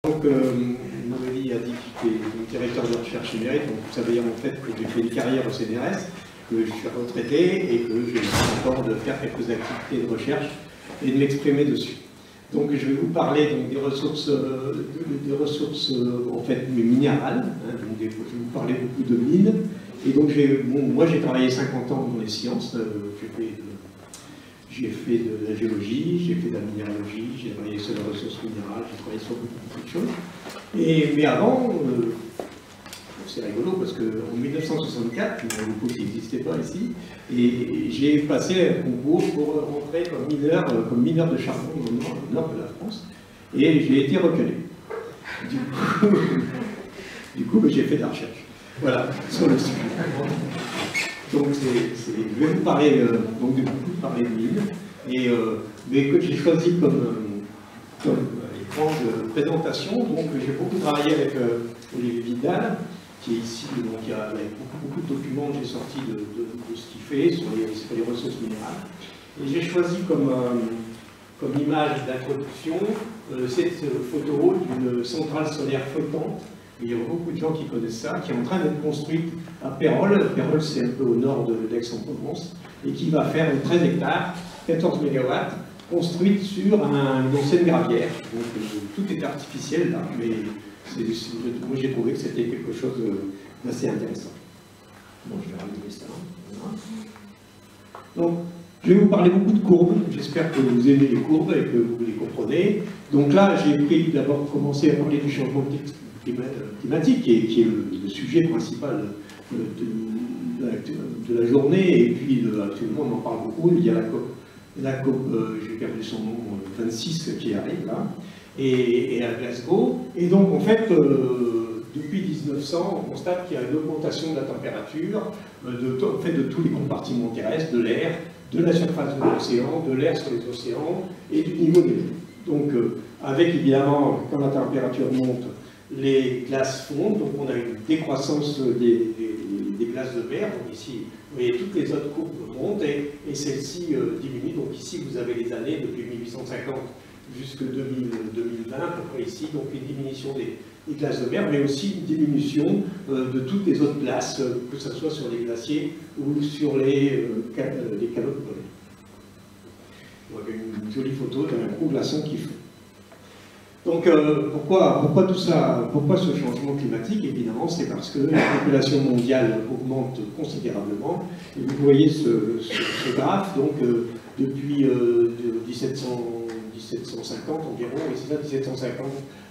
Donc, Noélie a dit que j'étais directeur de recherche numérique, donc vous savez en fait que j'ai fait une carrière au CNRS, que je suis retraité et que j'ai encore de faire quelques activités de recherche et de m'exprimer dessus. Donc je vais vous parler donc, des ressources en fait minérales, hein, donc je vais vous parler beaucoup de mines. Et donc moi j'ai travaillé 50 ans dans les sciences, j'ai fait de la géologie, j'ai fait de la minéralogie, j'ai travaillé sur les ressources minérales, j'ai travaillé sur beaucoup de choses. Mais avant, c'est rigolo parce qu'en 1964, il y en a beaucoup qui n'existaient pas ici, et j'ai passé un concours pour rentrer comme mineur de charbon dans le nord de la France, et j'ai été reconnu. Du coup j'ai fait de la recherche. Voilà, sur le sujet. Donc je vais vous parler donc de mines, mais que j'ai choisi comme écran de présentation. Donc j'ai beaucoup travaillé avec Olivier Vidal, qui est ici, donc il y a beaucoup de documents que j'ai sortis de ce qu'il fait sur les ressources minérales. Et j'ai choisi comme image d'introduction cette photo d'une centrale solaire flottante. Il y a beaucoup de gens qui connaissent ça, qui est en train d'être construite à Pérols. Pérols, c'est un peu au nord d'Aix-en-Provence, et qui va faire 13 hectares, 14 MW, construite sur une ancienne gravière. Donc tout est artificiel là, mais moi j'ai trouvé que c'était quelque chose d'assez intéressant. Bon, je vais rallumer ça. Voilà. Donc, je vais vous parler beaucoup de courbes. J'espère que vous aimez les courbes et que vous les comprenez. Donc là, j'ai d'abord commencé à parler du changement climatique, qui est le sujet principal de la journée, et puis actuellement on en parle beaucoup. Il y a la COP, j'ai perdu son nom, 26 qui arrive là, et à Glasgow. Et donc en fait, depuis 1900, on constate qu'il y a une augmentation de la température de tous les compartiments terrestres, de l'air, de la surface de l'océan, de l'air sur les océans et du niveau des mers. Donc avec évidemment, quand la température monte, les glaces fondent, donc on a une décroissance des glaces de mer. Donc ici, vous voyez, toutes les autres courbes montent et celle-ci diminue. Donc ici, vous avez les années depuis 1850 jusqu'à 2020, à peu près ici, donc une diminution des glaces de mer, mais aussi une diminution de toutes les autres glaces, que ce soit sur les glaciers ou sur les calottes polaires. Vous avez une jolie photo d'un gros glaçon qui fond. Donc pourquoi tout ça? Pourquoi ce changement climatique? Évidemment, c'est parce que la population mondiale augmente considérablement. Et vous voyez ce graphe, donc depuis 1750 environ, et c'est ça, 1750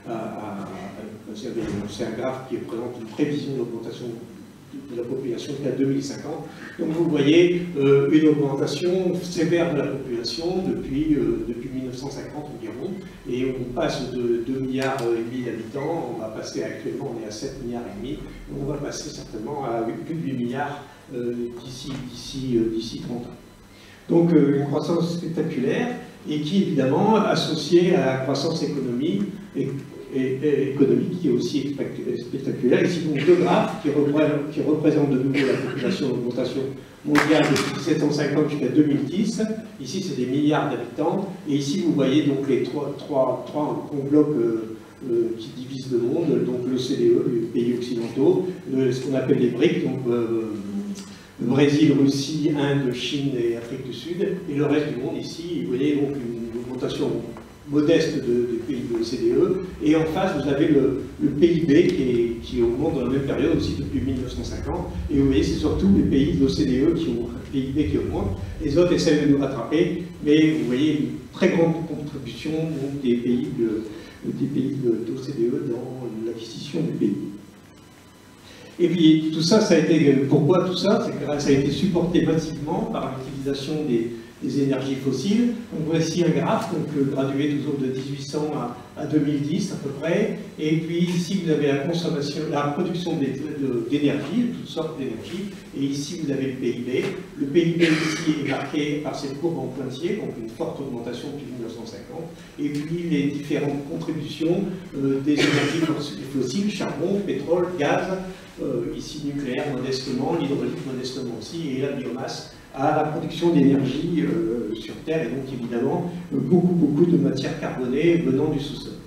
c'est un graphe qui présente une prévision d'augmentation de la population jusqu'à 2050. Donc vous voyez une augmentation sévère de la population depuis 1950 environ, et on passe de 2,5 milliards d'habitants, on va passer actuellement, on est à 7,5 milliards, et on va passer certainement à plus de 8 milliards d'ici 30 ans. Donc une croissance spectaculaire, et qui évidemment associée à la croissance économique qui est aussi spectaculaire. Ici, donc, deux graphes qui représentent de nouveau la population d'augmentation mondiale depuis 1750 jusqu'à 2010. Ici, c'est des milliards d'habitants. Et ici, vous voyez donc les trois grands blocs qui divisent le monde, donc l'OCDE, les pays occidentaux, ce qu'on appelle les BRIC, donc le Brésil, Russie, Inde, Chine et Afrique du Sud, et le reste du monde ici. Vous voyez donc une augmentation modeste des pays de l'OCDE, et en face vous avez le PIB qui augmente dans la même période aussi depuis 1950, et vous voyez c'est surtout les pays de l'OCDE qui ont un PIB qui augmente, les autres essaient de nous rattraper, mais vous voyez une très grande contribution donc, des pays de l'OCDE dans l'acquisition du PIB. Et puis tout ça, pourquoi tout ça? C'est que ça a été supporté massivement par l'utilisation des énergies fossiles. Donc voici un graphe, donc gradué toujours de 1800 à 2010 à peu près. Et puis ici vous avez la production d'énergie, de toutes sortes d'énergie. Et ici vous avez le PIB. Le PIB ici est marqué par cette courbe en pointillé, donc une forte augmentation depuis 1950. Et puis les différentes contributions des énergies fossiles, charbon, pétrole, gaz, ici nucléaire modestement, l'hydraulique modestement aussi, et la biomasse à la production d'énergie sur Terre, et donc évidemment beaucoup de matières carbonées venant du sous-sol.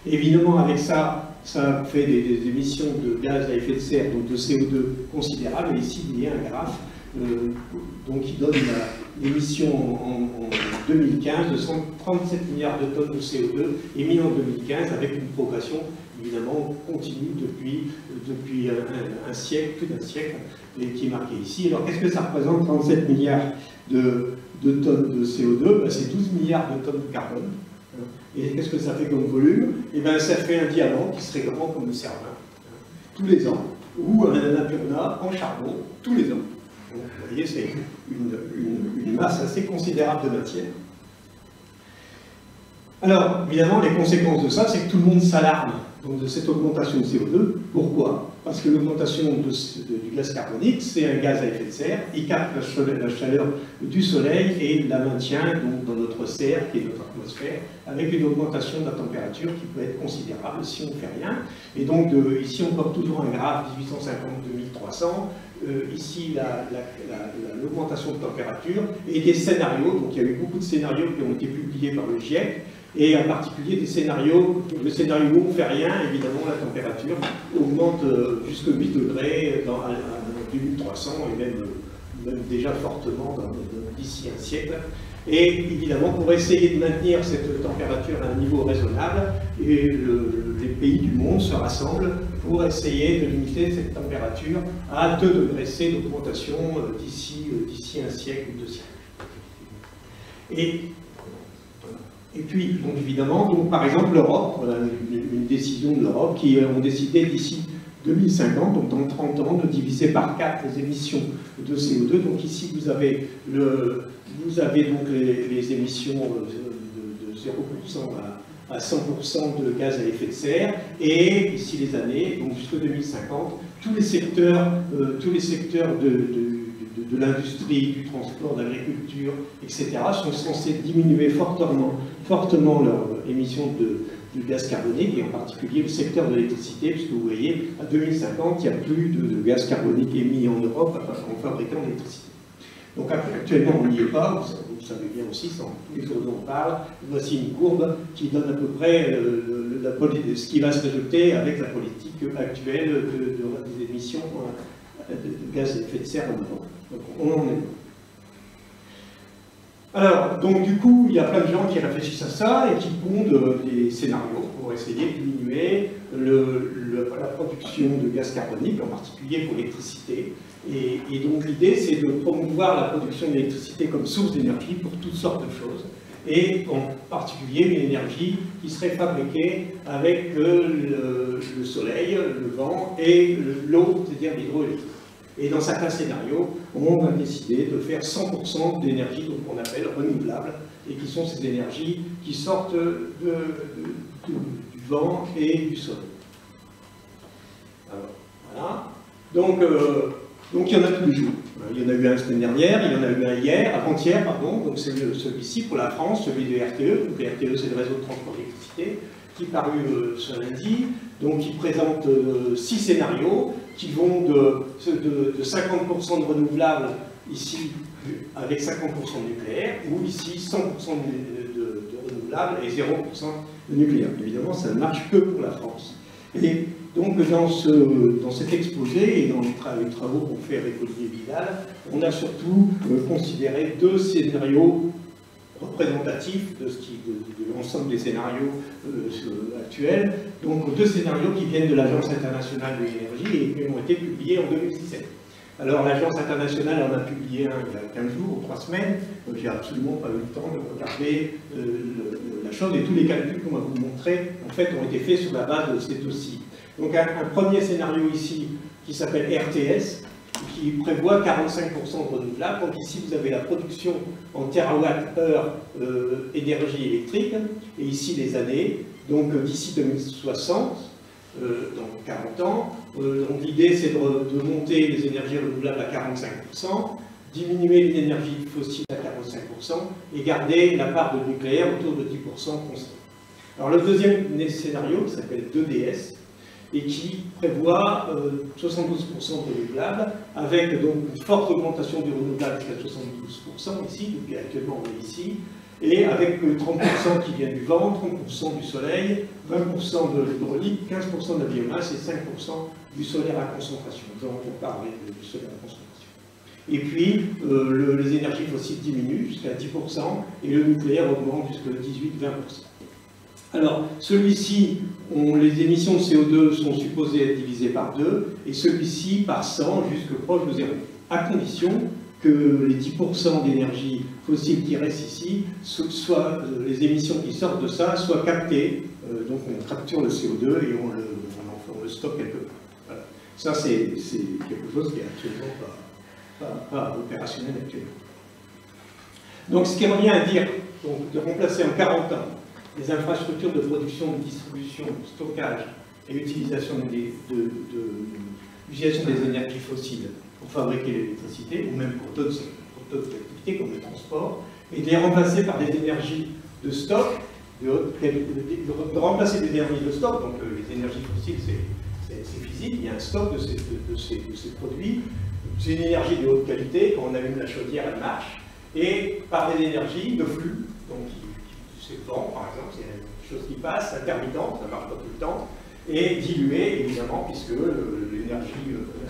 Évidemment, avec ça, ça fait des émissions de gaz à effet de serre, donc de CO2 considérables. Et ici, il y a un graphe donc qui donne l'émission en 2015 de 137 milliards de tonnes de CO2 émis en 2015, avec une progression évidemment continue depuis un siècle, plus d'un siècle, et qui est marqué ici. Alors qu'est-ce que ça représente, 37 milliards de tonnes de CO2? C'est 12 milliards de tonnes de carbone. Et qu'est-ce que ça fait comme volume? Eh bien, ça fait un diamant qui serait grand comme le Cervin, tous les ans, ou un annapurna en charbon, tous les ans. Donc, vous voyez, c'est une masse assez considérable de matière. Alors, évidemment, les conséquences de ça, c'est que tout le monde s'alarme de cette augmentation de CO2. Pourquoi? Parce que l'augmentation du gaz carbonique, c'est un gaz à effet de serre, il capte la chaleur du soleil et la maintient donc, dans notre serre, qui est notre atmosphère, avec une augmentation de la température qui peut être considérable si on ne fait rien. Et donc, ici, on porte toujours un graphe 1850-2300. Ici, l'augmentation de température et des scénarios. Donc, il y a eu beaucoup de scénarios qui ont été publiés par le GIEC. Et en particulier des scénarios, le scénario où on ne fait rien, évidemment la température augmente jusqu'à 8 degrés dans 2300 et même déjà fortement d'ici un siècle. Et évidemment, pour essayer de maintenir cette température à un niveau raisonnable, les pays du monde se rassemblent pour essayer de limiter cette température à 2 degrés C d'augmentation d'ici un siècle ou 2 siècles. Et puis, donc, évidemment, donc, par exemple, l'Europe, voilà une décision de l'Europe qui ont décidé d'ici 2050, donc dans 30 ans, de diviser par 4 les émissions de CO2. Donc ici, vous avez donc les émissions de 0% à 100% de gaz à effet de serre, et ici les années, donc jusqu'en 2050, tous les secteurs de l'industrie, du transport, de l'agriculture, etc., sont censés diminuer fortement leur émission de gaz carbonique, et en particulier le secteur de l'électricité, puisque vous voyez, à 2050, il n'y a plus de gaz carbonique émis en Europe en fabriquant de l'électricité. Donc actuellement, on n'y est pas, vous savez bien aussi, tous les journaux en parlent. Voici une courbe qui donne à peu près ce qui va se résulter avec la politique actuelle des émissions de gaz à effet de serre en Europe. Donc on en est là. Alors, donc du coup, il y a plein de gens qui réfléchissent à ça et qui pondent des scénarios pour essayer de diminuer la production de gaz carbonique, en particulier pour l'électricité. Et donc l'idée, c'est de promouvoir la production d'électricité comme source d'énergie pour toutes sortes de choses, et en particulier une énergie qui serait fabriquée avec le soleil, le vent et l'eau, c'est-à-dire l'hydroélectrique. Et dans certains scénarios, on a décidé de faire 100% d'énergie qu'on appelle renouvelable, et qui sont ces énergies qui sortent du vent et du soleil. Alors, voilà. Donc il y en a tous les jours. Il y en a eu un la semaine dernière, il y en a eu un hier, avant-hier, pardon. Donc c'est celui-ci pour la France, celui de RTE. Donc RTE, c'est le réseau de transport d'électricité, qui est paru ce lundi. Donc qui présente 6 scénarios qui vont de 50% de renouvelables ici avec 50% de nucléaire, ou ici 100% de renouvelables et 0% de nucléaire. Évidemment, ça ne marche que pour la France. Et donc dans cet exposé et dans les travaux qu'on fait avec Olivier Vidal, on a surtout considéré 2 scénarios représentatifs de l'ensemble des scénarios actuels. Donc 2 scénarios qui viennent de l'Agence internationale de l'énergie et qui ont été publiés en 2017. Alors l'Agence internationale en a publié un il y a 15 jours ou 3 semaines. J'ai absolument pas eu le temps de regarder la chose, et tous les calculs qu'on va vous montrer en fait ont été faits sur la base de ces 2 sites. Donc un premier scénario ici qui s'appelle RTS, qui prévoit 45% de renouvelables. Donc ici, vous avez la production en terawattheure d'énergie électrique, et ici les années. Donc d'ici 2060, dans 40 ans, donc l'idée c'est de monter les énergies renouvelables à 45%, diminuer l'énergie fossile à 45% et garder la part de nucléaire autour de 10% constant. Alors le deuxième scénario, qui s'appelle 2DS, et qui prévoit 72% de renouvelables, avec donc une forte augmentation du renouvelable jusqu'à 72% ici, depuis actuellement on est ici, et avec 30% qui vient du vent, 30% du soleil, 20% de l'hydraulique, 15% de la biomasse et 5% du solaire à concentration. Nous allons parler du solaire à concentration. Et puis, les énergies fossiles diminuent jusqu'à 10% et le nucléaire augmente jusqu'à 18-20%. Alors, celui-ci, les émissions de CO2 sont supposées être divisées par 2 et celui-ci par 100 jusque proche de 0, à condition que les 10% d'énergie fossile qui restent ici, soit les émissions qui sortent de ça, soient captées. Donc on capture le CO2 et on le stocke quelque part. Voilà. Ça, c'est quelque chose qui est absolument pas opérationnel actuellement. Donc ce qui revient à dire donc, de remplacer en 40 ans les infrastructures de production, de distribution, de stockage et utilisation l'utilisation des énergies fossiles pour fabriquer l'électricité, ou même pour d'autres activités comme le transport, et de les remplacer par des énergies de stock, de remplacer des énergies de stock, donc les énergies fossiles c'est physique, il y a un stock de ces produits, c'est une énergie de haute qualité, quand on allume la chaudière elle marche, et par des énergies de flux, donc c'est le vent par exemple, c'est une chose qui passe, intermittente, ça ne marche pas tout le temps, et diluée évidemment, puisque l'énergie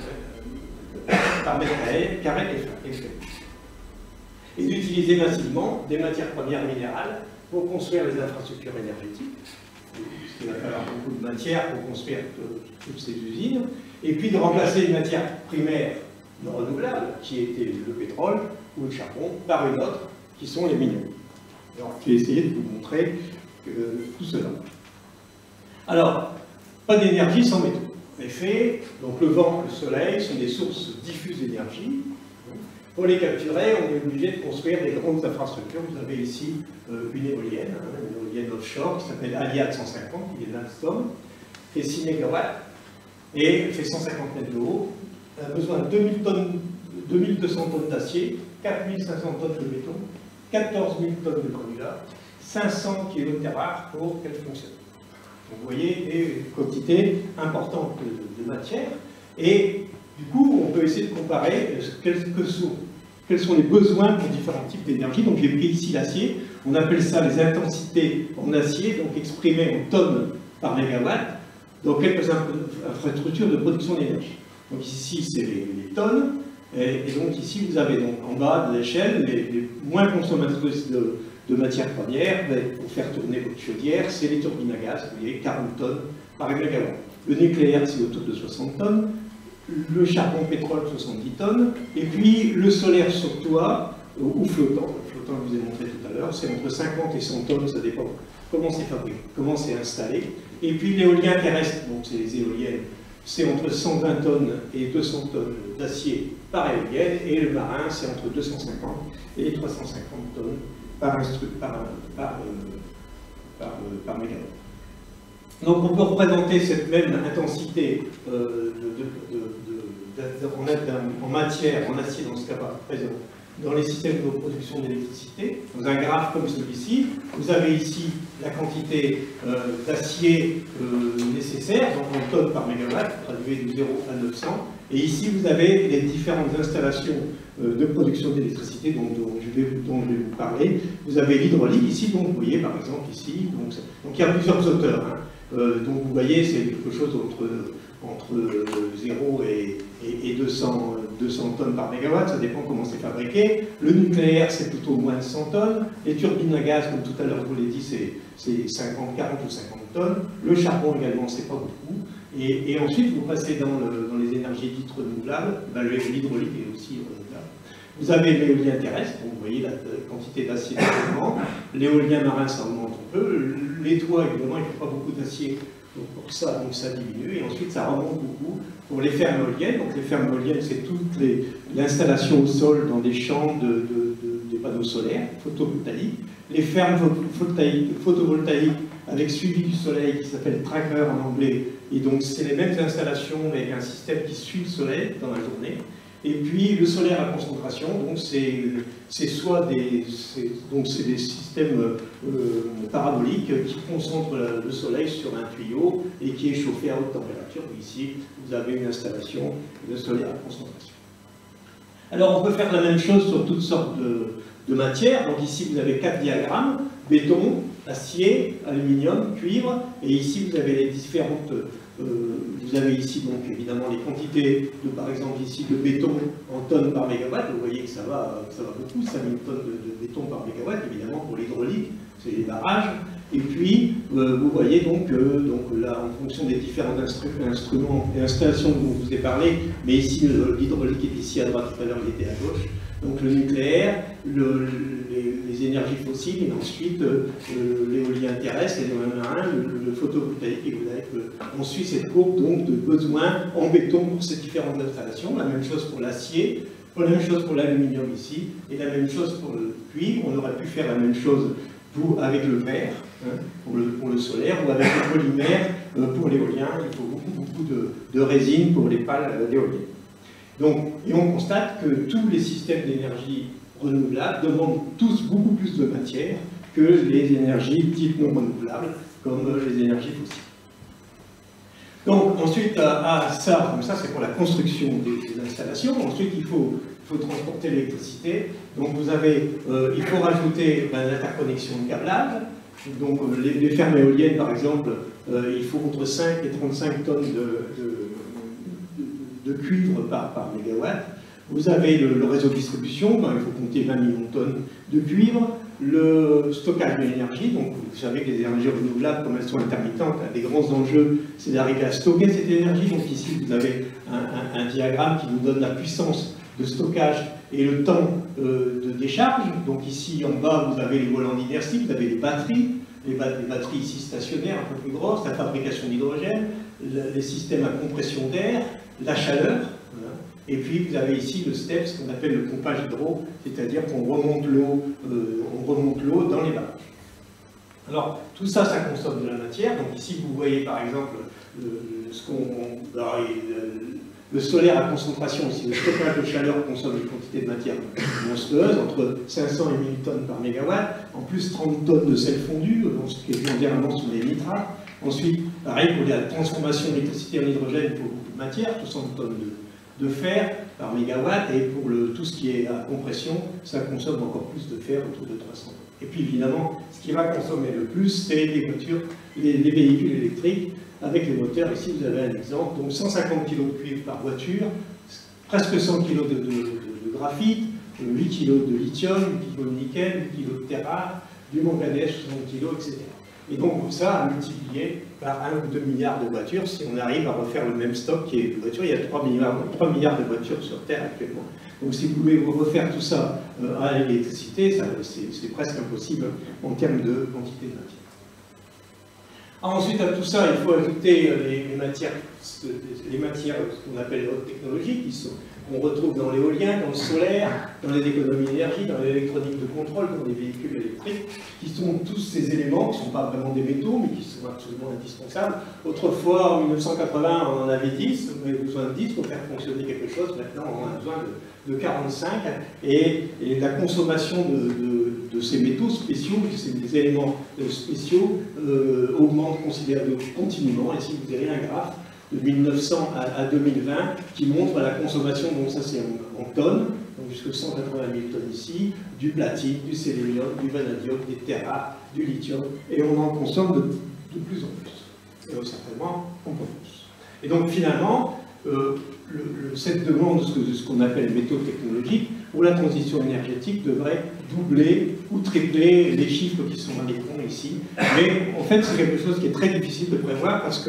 par mètre carré est faible. Et d'utiliser massivement des matières premières minérales pour construire les infrastructures énergétiques. Il va falloir beaucoup de matière pour construire toutes ces usines. Et puis de remplacer une matière primaire non renouvelable, qui était le pétrole ou le charbon, par une autre, qui sont les minéraux. Alors, je vais essayer de vous montrer tout cela. Alors, pas d'énergie sans métaux. En effet, donc le vent, le soleil sont des sources diffuses d'énergie. Pour les capturer, on est obligé de construire des grandes infrastructures. Vous avez ici une éolienne offshore qui s'appelle Aliad 150, qui est d'Alstom, fait 6 MW et fait 150 mètres de haut. Elle a besoin de 2200 tonnes d'acier, 4500 tonnes de béton, 14 000 tonnes de granulat, 500 kg pour qu'elle fonctionne. Donc, vous voyez, des quantités importantes de matière. Et du coup, on peut essayer de comparer quels sont les besoins pour différents types d'énergie. Donc j'ai pris ici l'acier. On appelle ça les intensités en acier, donc exprimées en tonnes par mégawatt, dans quelques infrastructures de production d'énergie. Donc ici, c'est les tonnes. Et donc ici, vous avez donc en bas de l'échelle les moins consommatrices de matières premières pour faire tourner votre chaudière, c'est les turbines à gaz, vous voyez, 40 tonnes par mégawatt. Le nucléaire, c'est autour de 60 tonnes. Le charbon pétrole, 70 tonnes. Et puis le solaire sur toit ou flottant. Le flottant que je vous ai montré tout à l'heure, c'est entre 50 et 100 tonnes, ça dépend comment c'est fabriqué, comment c'est installé. Et puis l'éolien terrestre, donc c'est les éoliennes, c'est entre 120 tonnes et 200 tonnes d'acier par éolienne, et le marin, c'est entre 250 et 350 tonnes par mégawatt. Donc on peut représenter cette même intensité en matière, en acier dans ce cas présent, dans les systèmes de production d'électricité. Dans un graphe comme celui-ci, vous avez ici la quantité d'acier nécessaire, donc en tonnes par mégawatt, traduit de 0 à 900. Et ici, vous avez les différentes installations de production d'électricité dont je vais vous parler. Vous avez l'hydraulique ici, donc vous voyez par exemple ici, donc il y a plusieurs hauteurs. Hein. Donc vous voyez, c'est quelque chose entre 0 et 200 tonnes par mégawatt, ça dépend comment c'est fabriqué. Le nucléaire, c'est plutôt moins de 100 tonnes. Les turbines à gaz, comme tout à l'heure je vous l'ai dit, c'est 50, 40 ou 50 tonnes. Le charbon également, c'est pas beaucoup. Et ensuite, vous passez dans les énergies dites renouvelables, ben, l'hydraulique est aussi renouvelable. Vous avez l'éolien terrestre, donc vous voyez la quantité d'acier d'équipement. L'éolien marin, ça augmente un peu. Les toits, évidemment, il ne faut pas beaucoup d'acier. Donc pour ça, donc ça diminue. Et ensuite, ça remonte beaucoup pour les fermes éoliennes. Donc les fermes éoliennes, c'est toute l'installation au sol dans des champs des panneaux solaires photovoltaïques. Les fermes photovoltaïques avec suivi du soleil qui s'appelle tracker en anglais. Et donc c'est les mêmes installations avec un système qui suit le soleil dans la journée. Et puis le solaire à concentration, donc c'est soit des systèmes paraboliques qui concentrent le soleil sur un tuyau et qui est chauffé à haute température. Ici, vous avez une installation de solaire à concentration. Alors on peut faire la même chose sur toutes sortes de matières. Donc ici, vous avez 4 diagrammes, béton, acier, aluminium, cuivre, et ici, vous avez les différentes... vous avez ici, donc, évidemment, les quantités, par exemple, ici, de béton en tonnes par mégawatt. Vous voyez que ça va beaucoup, 5000 tonnes de béton par mégawatt, évidemment, pour l'hydraulique, c'est les barrages. Et puis, vous voyez donc là, en fonction des différents instruments et installations dont je vous ai parlé, mais ici, l'hydraulique est ici à droite, tout à l'heure, il était à gauche. Donc le nucléaire, les énergies fossiles, et ensuite l'éolien terrestre, l'éolien marin, le photovoltaïque, et vous avez on suit cette courbe donc, de besoins en béton pour ces différentes installations. La même chose pour l'acier, la même chose pour l'aluminium ici, et la même chose pour le cuivre. On aurait pu faire la même chose avec le verre, hein, pour le solaire, ou avec le polymère pour l'éolien. Il faut beaucoup de résine pour les pales d'éolien. Donc, et on constate que tous les systèmes d'énergie renouvelable demandent tous beaucoup plus de matière que les énergies dites non renouvelables, comme les énergies fossiles. Donc, ensuite, comme ça c'est pour la construction des installations. Ensuite, il faut transporter l'électricité. Donc, il faut rajouter l'interconnexion de câblage. Donc, les fermes éoliennes, par exemple, il faut entre 5 et 35 tonnes de cuivre par mégawatt. Vous avez le réseau de distribution, il faut compter 20 millions de tonnes de cuivre. Le stockage de l'énergie, donc vous savez que les énergies renouvelables, comme elles sont intermittentes, un des grands enjeux, c'est d'arriver à stocker cette énergie. Donc ici, vous avez un diagramme qui nous donne la puissance de stockage et le temps de décharge. Donc ici, en bas, vous avez les volants d'inertie, vous avez les batteries ici stationnaires, un peu plus grosses, la fabrication d'hydrogène, les systèmes à compression d'air, la chaleur, voilà. Et puis vous avez ici le STEP, ce qu'on appelle le pompage hydro, c'est-à-dire qu'on remonte l'eau dans les barrages. Alors tout ça, ça consomme de la matière. Donc ici vous voyez par exemple le solaire à concentration, ici le stockage de chaleur consomme une quantité de matière monstrueuse, entre 500 et 1000 tonnes par mégawatt, en plus 30 tonnes de sel fondu, ce qui est généralement sur les nitrates. Ensuite, pareil, pour la transformation d'électricité en hydrogène, il faut beaucoup de matière, 60 tonnes de fer par mégawatt, et pour tout ce qui est à compression, ça consomme encore plus de fer, autour de 300 tonnes. Et puis évidemment, ce qui va consommer le plus, c'est les voitures, les véhicules électriques, avec les moteurs. Ici, vous avez un exemple, donc 150 kg de cuivre par voiture, presque 100 kg de graphite, 8 kg de lithium, 8 kg de nickel, 8 kg de terre rare, du manganèse, 60 kg, etc. Et donc ça à multiplier par 1 ou 2 milliards de voitures, si on arrive à refaire le même stock qui est de voitures. Il y a 3 milliards de voitures sur Terre actuellement. Donc si vous pouvez refaire tout ça à l'électricité, c'est presque impossible en termes de quantité de matière. Ensuite, à tout ça, il faut ajouter les matières, ce qu'on appelle les hautes technologies, qu'on retrouve dans l'éolien, dans le solaire, dans les économies d'énergie, dans l'électronique de contrôle, dans les véhicules électriques, qui sont tous ces éléments qui ne sont pas vraiment des métaux, mais qui sont absolument indispensables. Autrefois, en 1980, on en avait 10, on avait besoin de 10 pour faire fonctionner quelque chose. Maintenant, on a besoin de 45, et la consommation de ces métaux spéciaux, ces éléments spéciaux, augmente considérablement continuellement. Ici, vous avez un graphe de 1900 à 2020 qui montre la consommation, donc ça c'est en tonnes, donc jusqu'à 180 000 tonnes ici, du platine, du sélénium, du vanadium, des terres rares, du lithium, et on en consomme de plus en plus. Et certainement, on peut plus. Et donc finalement, cette demande de ce qu'on appelle métaux technologiques, pour la transition énergétique, devrait doubler ou tripler les chiffres qui sont à l'écran ici. Mais en fait, c'est quelque chose qui est très difficile de prévoir parce que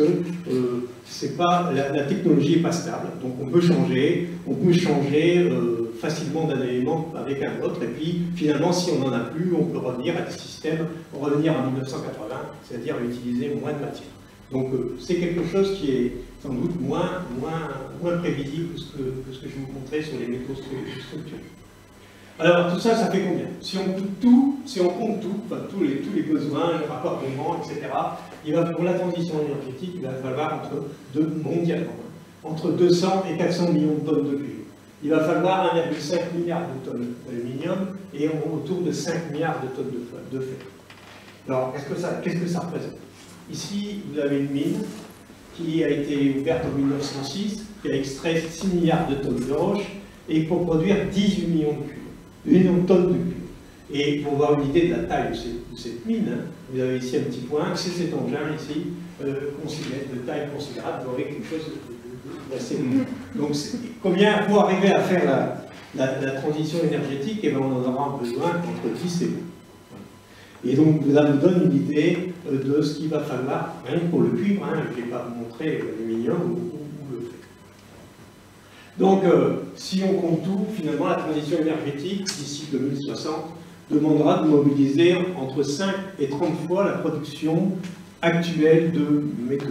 la technologie n'est pas stable. Donc on peut changer facilement d'un élément avec un autre. Et puis finalement, si on n'en a plus, on peut revenir à des systèmes, revenir en 1980, c'est-à-dire utiliser moins de matière. Donc c'est quelque chose qui est sans doute moins prévisible que ce que je vous montrais sur les métaux structurés. Alors tout ça, ça fait combien? Si on compte tout, enfin, tous les besoins, le raccordement, etc., pour la transition énergétique, il va falloir mondialement, entre 200 et 400 millions de tonnes de cuivre. Il va falloir 1,5 milliard de tonnes d'aluminium et autour de 5 milliards de tonnes de fer. Alors, qu'est-ce que ça représente? Ici, vous avez une mine qui a été ouverte en 1906, qui a extrait 6 milliards de tonnes de roche, et pour produire 18 millions de tonnes de cuivre. Et pour avoir une idée de la taille de cette mine, hein, vous avez ici un petit point, c'est cet engin ici, de taille considérable, vous aurez quelque chose d'assez long. Donc combien, pour arriver à faire la transition énergétique, eh bien, on en aura besoin entre 10 et 20. Et donc, ça vous donne une idée de ce qu'il va falloir, rien que pour le cuivre, hein, je ne vais pas vous montrer l'aluminium ou le fer. Donc, si on compte tout, finalement, la transition énergétique, d'ici 2060, demandera de mobiliser entre 5 et 30 fois la production actuelle de métaux.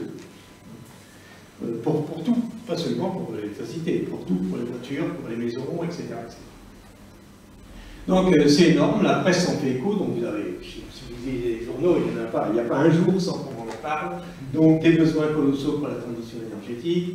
Pour tout, pas seulement pour l'électricité, pour tout, pour les voitures, pour les maisons, etc. etc. Donc c'est énorme, la presse s'en fait écho, donc vous avez, si vous lisez les journaux, il n'y a pas un jour sans qu'on en parle, donc des besoins colossaux pour la transition énergétique,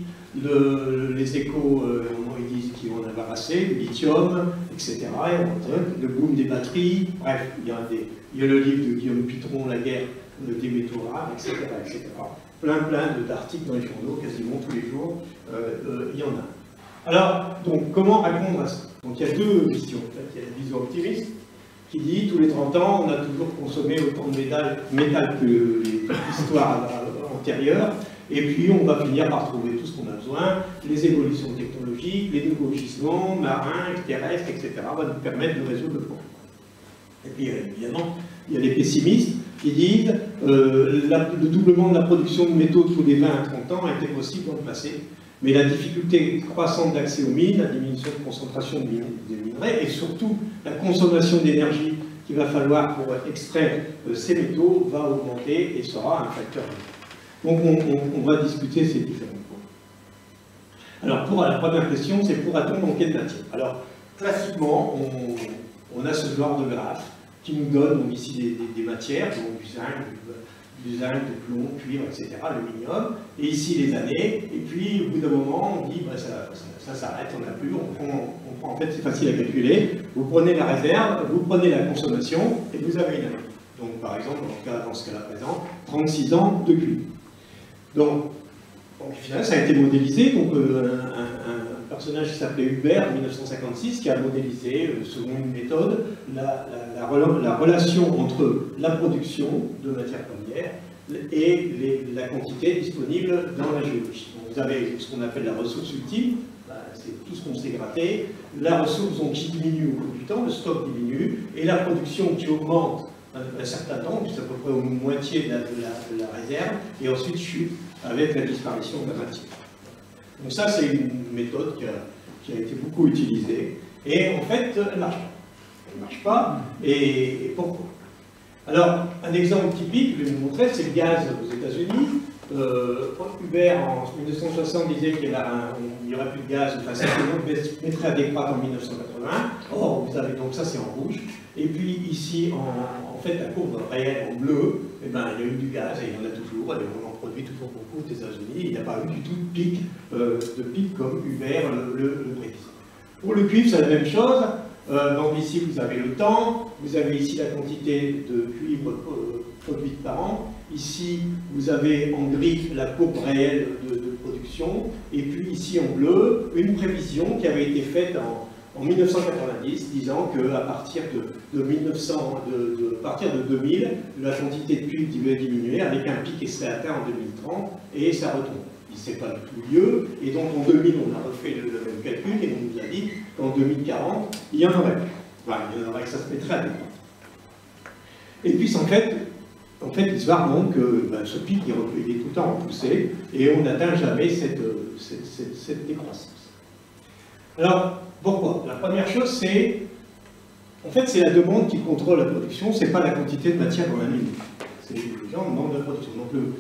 les échos, ils disent qu'ils vont en avoir assez, le lithium, etc., le boom des batteries, bref, il y a le livre de Guillaume Pitron, La guerre des métaux rares, etc., etc. Plein d'articles dans les journaux, quasiment tous les jours, il y en a. Alors, donc, comment répondre à ça? Donc, il y a deux visions. Il y a la vision optimiste, qui dit, tous les 30 ans, on a toujours consommé autant de métal que l'histoire antérieure, et puis on va finir par trouver tout ce qu'on a besoin, les évolutions technologiques, les nouveaux gisements, marins, terrestres, etc., vont nous permettre de résoudre le problème. Et puis, évidemment, il y a les pessimistes qui disent le doublement de la production de métaux tous les 20 à 30 ans a été possible dans le passé, mais la difficulté croissante d'accès aux mines, la diminution de concentration des minerais et surtout la consommation d'énergie qu'il va falloir pour extraire ces métaux va augmenter et sera un facteur. Donc on va discuter ces différents points. Alors pour la première question, c'est pourra-t-on manquer de matière? Alors classiquement, on a ce genre de graphe qui nous donne donc, ici des matières, donc du zinc, du plomb, cuivre, etc., aluminium, et ici les années, et puis au bout d'un moment, on dit bah, ça s'arrête, on n'a plus, on prend, en fait c'est facile à calculer, vous prenez la réserve, vous prenez la consommation, et vous avez une année. Donc par exemple, dans ce cas-là présent, 36 ans de cuivre. Donc finalement, ça a été modélisé, donc un personnage qui s'appelait Hubert en 1956, qui a modélisé, selon une méthode, la relation entre la production de matières premières et la quantité disponible dans la géologie. Donc, vous avez ce qu'on appelle la ressource ultime, c'est tout ce qu'on s'est gratté, la ressource donc, qui diminue au cours du temps, le stock diminue, et la production qui augmente un certain temps, c'est à peu près une moitié de la réserve, et ensuite chute avec la disparition de la matière. Donc ça, c'est une méthode qui a été beaucoup utilisée, et en fait, elle ne marche pas. Elle ne marche pas, et pourquoi? Alors, un exemple typique, je vais vous montrer, c'est le gaz aux États-Unis. Hubert, en 1960, disait qu'il n'y aurait plus de gaz, enfin, ça mettrait à décroître en 1980. Or, vous avez donc ça, c'est en rouge. Et puis, ici, en fait, la courbe réelle en bleu, eh ben, il y a eu du gaz, et il y en a toujours, et on en produit toujours beaucoup aux États-Unis. Il n'y a pas eu du tout de pic comme Hubert le prédisait. Pour le cuivre, c'est la même chose. Donc ici, vous avez le temps, vous avez ici la quantité de cuivre produite par an. Ici, vous avez en gris la courbe réelle de production. Et puis ici, en bleu, une prévision qui avait été faite en 1990, disant qu'à partir de 2000, la quantité de cuivre devait diminuer avec un pic qui serait atteint en 2030, et ça retombe. Il ne s'est pas du tout lieu, et donc en 2000, on a refait le même calcul, et on nous a dit qu'en 2040, il y en aurait plus. Voilà, il y en aurait que ça se mettrait à décroître. Et puis, en fait l'histoire montre que ce pic, il est tout le temps repoussé, et on n'atteint jamais cette décroissance. Alors, pourquoi? La première chose, c'est, en fait, c'est la demande qui contrôle la production, c'est pas la quantité de matière dans la mine. C'est les gens demandent la production.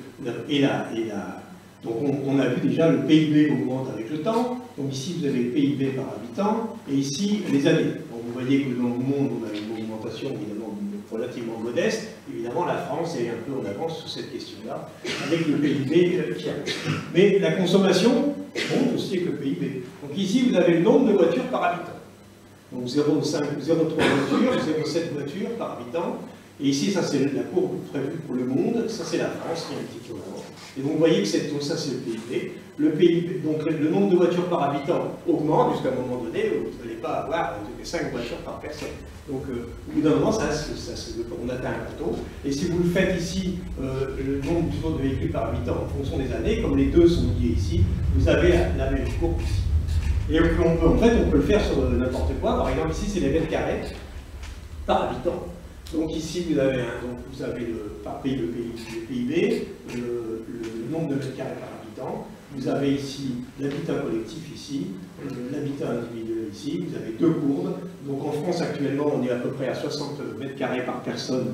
Donc, on a vu déjà le PIB augmente avec le temps. Donc ici, vous avez le PIB par habitant, et ici, les années. Donc, vous voyez que dans le monde, on a une augmentation évidemment relativement modeste. Évidemment, la France est un peu en avance sur cette question-là, avec le PIB qui arrive. Mais la consommation monte aussi avec le PIB. Donc ici, vous avez le nombre de voitures par habitant. Donc 0,3 voitures, 0,7 voitures par habitant. Et ici, ça c'est la courbe prévue pour le monde. Ça c'est la France, qui est un petit peu en avance. Et donc vous voyez que donc ça c'est le PIB. Le PIB, donc le nombre de voitures par habitant augmente jusqu'à un moment donné où vous n'allez pas avoir 5 voitures par personne. Donc au bout d'un moment, on atteint un plateau. Et si vous le faites ici, le nombre de véhicules par habitant en fonction des années, comme les deux sont liés ici, vous avez la même courbe ici. Et en fait, on peut le faire sur n'importe quoi. Par exemple, ici, c'est les mètres carrés par habitant. Donc ici, vous avez, par pays le PIB, le nombre de mètres carrés par habitant. Vous avez ici l'habitat collectif ici, l'habitat individuel ici. Vous avez deux courbes. Donc en France, actuellement, on est à peu près à 60 mètres carrés par personne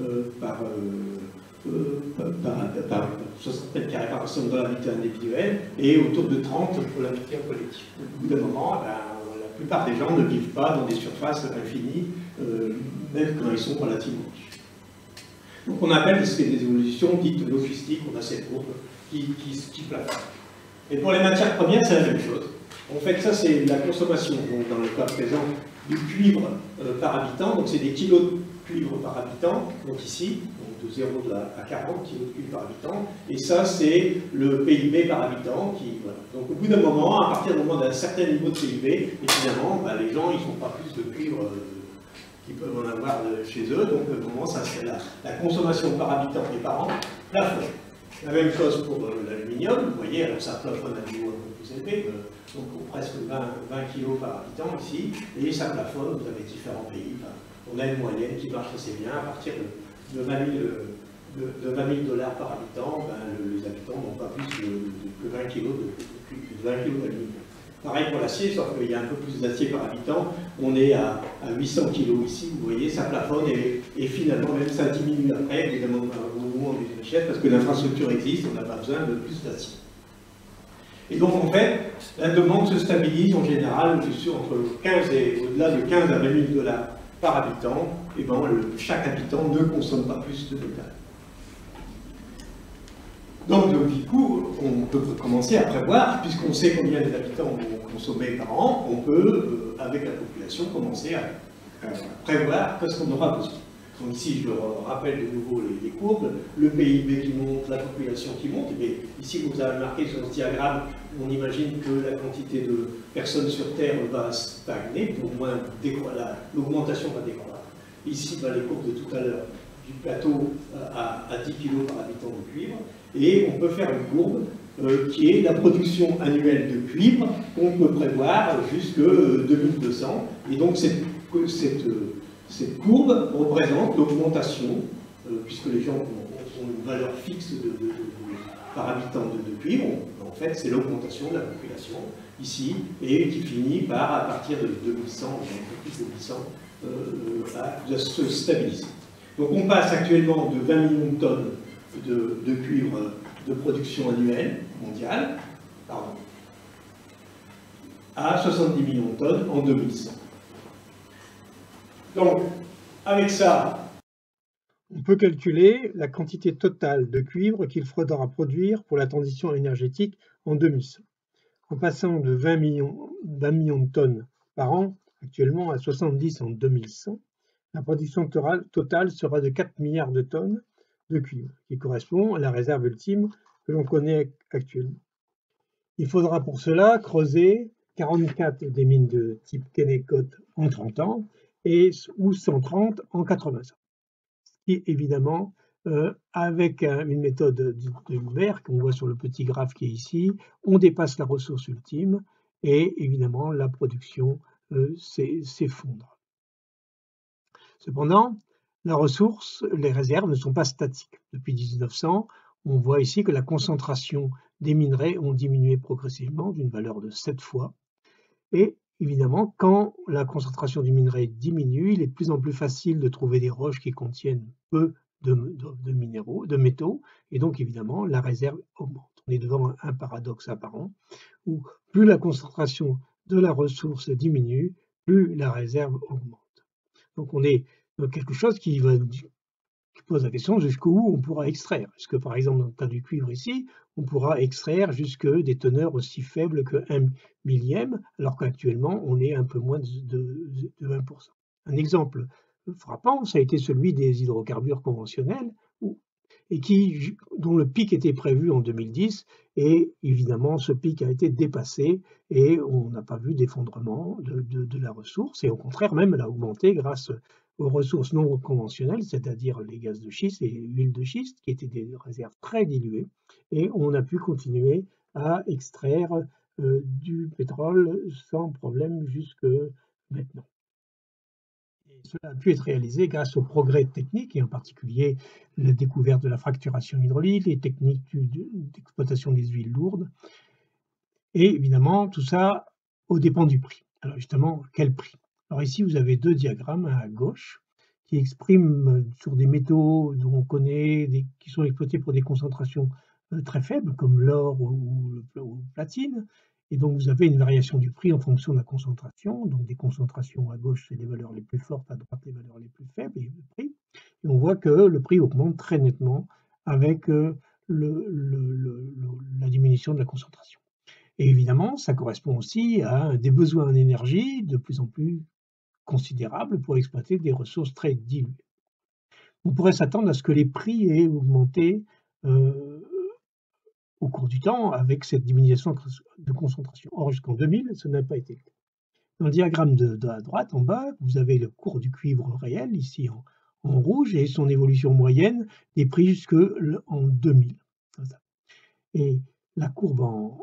60 mètres carrés par personne dans l'habitat individuel et autour de 30 pour l'habitat collectif. Au bout d'un moment, la plupart des gens ne vivent pas dans des surfaces infinies, même quand ils sont relativement riches. Donc on appelle des évolutions dites logistiques, on a cette courbe qui plafonne. Et pour les matières premières, c'est la même chose. En fait, ça c'est la consommation, donc dans le cas présent, du cuivre par habitant, donc c'est des kilos de cuivre par habitant, donc ici, donc de 0 à 40 kg de cuivre par habitant, et ça c'est le PIB par habitant. Voilà. Donc au bout d'un moment, à partir du moment d'un certain niveau de PIB, évidemment, les gens ils n'ont pas plus de cuivre qu'ils peuvent en avoir chez eux, donc au moment ça c'est la consommation par habitant et par an plafonne. La même chose pour l'aluminium, vous voyez, alors ça plafonne à un niveau un peu plus élevé, donc presque 20 kg par habitant ici, et ça plafonne, vous avez différents pays. On a une moyenne qui marche assez bien. À partir de 20 000 dollars par habitant, les habitants n'ont pas plus que 20 kg d'aluminium. Pareil pour l'acier, sauf qu'il y a un peu plus d'acier par habitant. On est à 800 kg ici, vous voyez, ça plafonne et finalement, même ça diminue après, évidemment, au moment où on achète, parce que l'infrastructure existe, on n'a pas besoin de plus d'acier. Et donc, en fait, la demande se stabilise en général entre 15 et au-delà de 15 à 20 000 dollars par habitant, et ben, chaque habitant ne consomme pas plus de métal. Donc, du coup, on peut commencer à prévoir, puisqu'on sait combien d'habitants vont consommer par an, on peut, avec la population, commencer à prévoir ce qu'on aura besoin. Donc ici, je rappelle de nouveau les courbes, le PIB qui monte, la population qui monte. Et ici, vous avez marqué sur ce diagramme, on imagine que la quantité de personnes sur Terre va stagner, au moins l'augmentation va décroître. Ici, les courbes de tout à l'heure, du plateau à 10 kg par habitant de cuivre. Et on peut faire une courbe qui est la production annuelle de cuivre qu'on peut prévoir jusqu'à 2200. Et donc, cette courbe représente l'augmentation, puisque les gens ont une valeur fixe par habitant de cuivre. En fait, c'est l'augmentation de la population ici, et qui finit par, à partir de 2100, un peu plus de 800, à se stabiliser. Donc on passe actuellement de 20 millions de tonnes de cuivre de production annuelle mondiale, à 70 millions de tonnes en 2100. Donc, avec ça, on peut calculer la quantité totale de cuivre qu'il faudra produire pour la transition énergétique en 2100. En passant de 20 millions de tonnes par an, actuellement à 70 en 2100, la production totale sera de 4 milliards de tonnes de cuivre, qui correspond à la réserve ultime que l'on connaît actuellement. Il faudra pour cela creuser 44 des mines de type Kennecott en 30 ans, ou 130 en 80 ans. Ce qui, évidemment, avec une méthode de Hubert, qu'on voit sur le petit graphe qui est ici, on dépasse la ressource ultime et, évidemment, la production s'effondre. Cependant, la ressource, les réserves ne sont pas statiques. Depuis 1900, on voit ici que la concentration des minerais ont diminué progressivement d'une valeur de 7 fois. Et évidemment, quand la concentration du minerai diminue, il est de plus en plus facile de trouver des roches qui contiennent peu de métaux, et donc évidemment la réserve augmente. On est devant un paradoxe apparent, où plus la concentration de la ressource diminue, plus la réserve augmente. Donc on est dans quelque chose qui pose la question jusqu'où on pourra extraire. Est-ce que par exemple dans le cas du cuivre ici, on pourra extraire jusque des teneurs aussi faibles que 1 millième, alors qu'actuellement on est un peu moins de 1%. Un exemple frappant, ça a été celui des hydrocarbures conventionnels, où et dont le pic était prévu en 2010, et évidemment ce pic a été dépassé et on n'a pas vu d'effondrement de la ressource, et au contraire même elle a augmenté grâce aux ressources non conventionnelles, c'est-à-dire les gaz de schiste et l'huile de schiste, qui étaient des réserves très diluées, et on a pu continuer à extraire du pétrole sans problème jusque maintenant. Et cela a pu être réalisé grâce aux progrès techniques, et en particulier la découverte de la fracturation hydraulique, les techniques d'exploitation des huiles lourdes, et évidemment tout ça aux dépens du prix. Alors justement, quel prix? Alors ici vous avez deux diagrammes à gauche qui expriment sur des métaux dont on connaît, qui sont exploités pour des concentrations très faibles comme l'or ou le platine, et donc vous avez une variation du prix en fonction de la concentration. Donc des concentrations à gauche c'est les valeurs les plus fortes, à droite les valeurs les plus faibles, et le prix. Et on voit que le prix augmente très nettement avec la diminution de la concentration. Et évidemment, ça correspond aussi à des besoins en énergie de plus en plus considérables pour exploiter des ressources très diluées. On pourrait s'attendre à ce que les prix aient augmenté au cours du temps avec cette diminution de concentration. Or, jusqu'en 2000, ce n'a pas été le cas. Dans le diagramme de la droite, en bas, vous avez le cours du cuivre réel, ici en rouge, et son évolution moyenne des prix jusqu'en 2000. Et la courbe en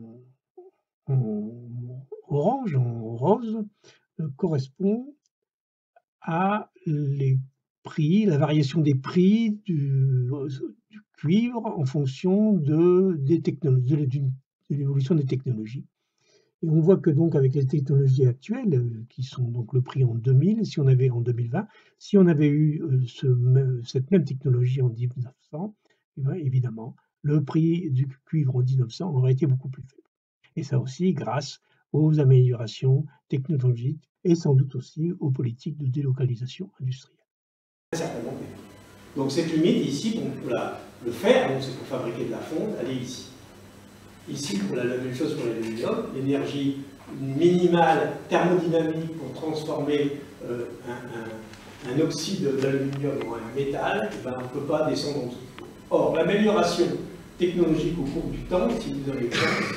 orange, en rose, correspond à les prix, la variation des prix du cuivre en fonction de l'évolution des technologies. Et on voit que donc avec les technologies actuelles, qui sont donc le prix en 2000, si on avait en 2020, si on avait eu cette même technologie en 1900, eh bien, évidemment, le prix du cuivre en 1900 aurait été beaucoup plus faible. Et ça aussi grâce aux améliorations technologiques et sans doute aussi aux politiques de délocalisation industrielle. Donc cette limite ici, pour le fer, c'est pour fabriquer de la fonte, elle est ici. Ici, pour la même chose pour l'aluminium, l'énergie minimale thermodynamique pour transformer un oxyde d'aluminium en un métal, on ne peut pas descendre en dessous. Or, l'amélioration technologique au cours du temps, si vous avez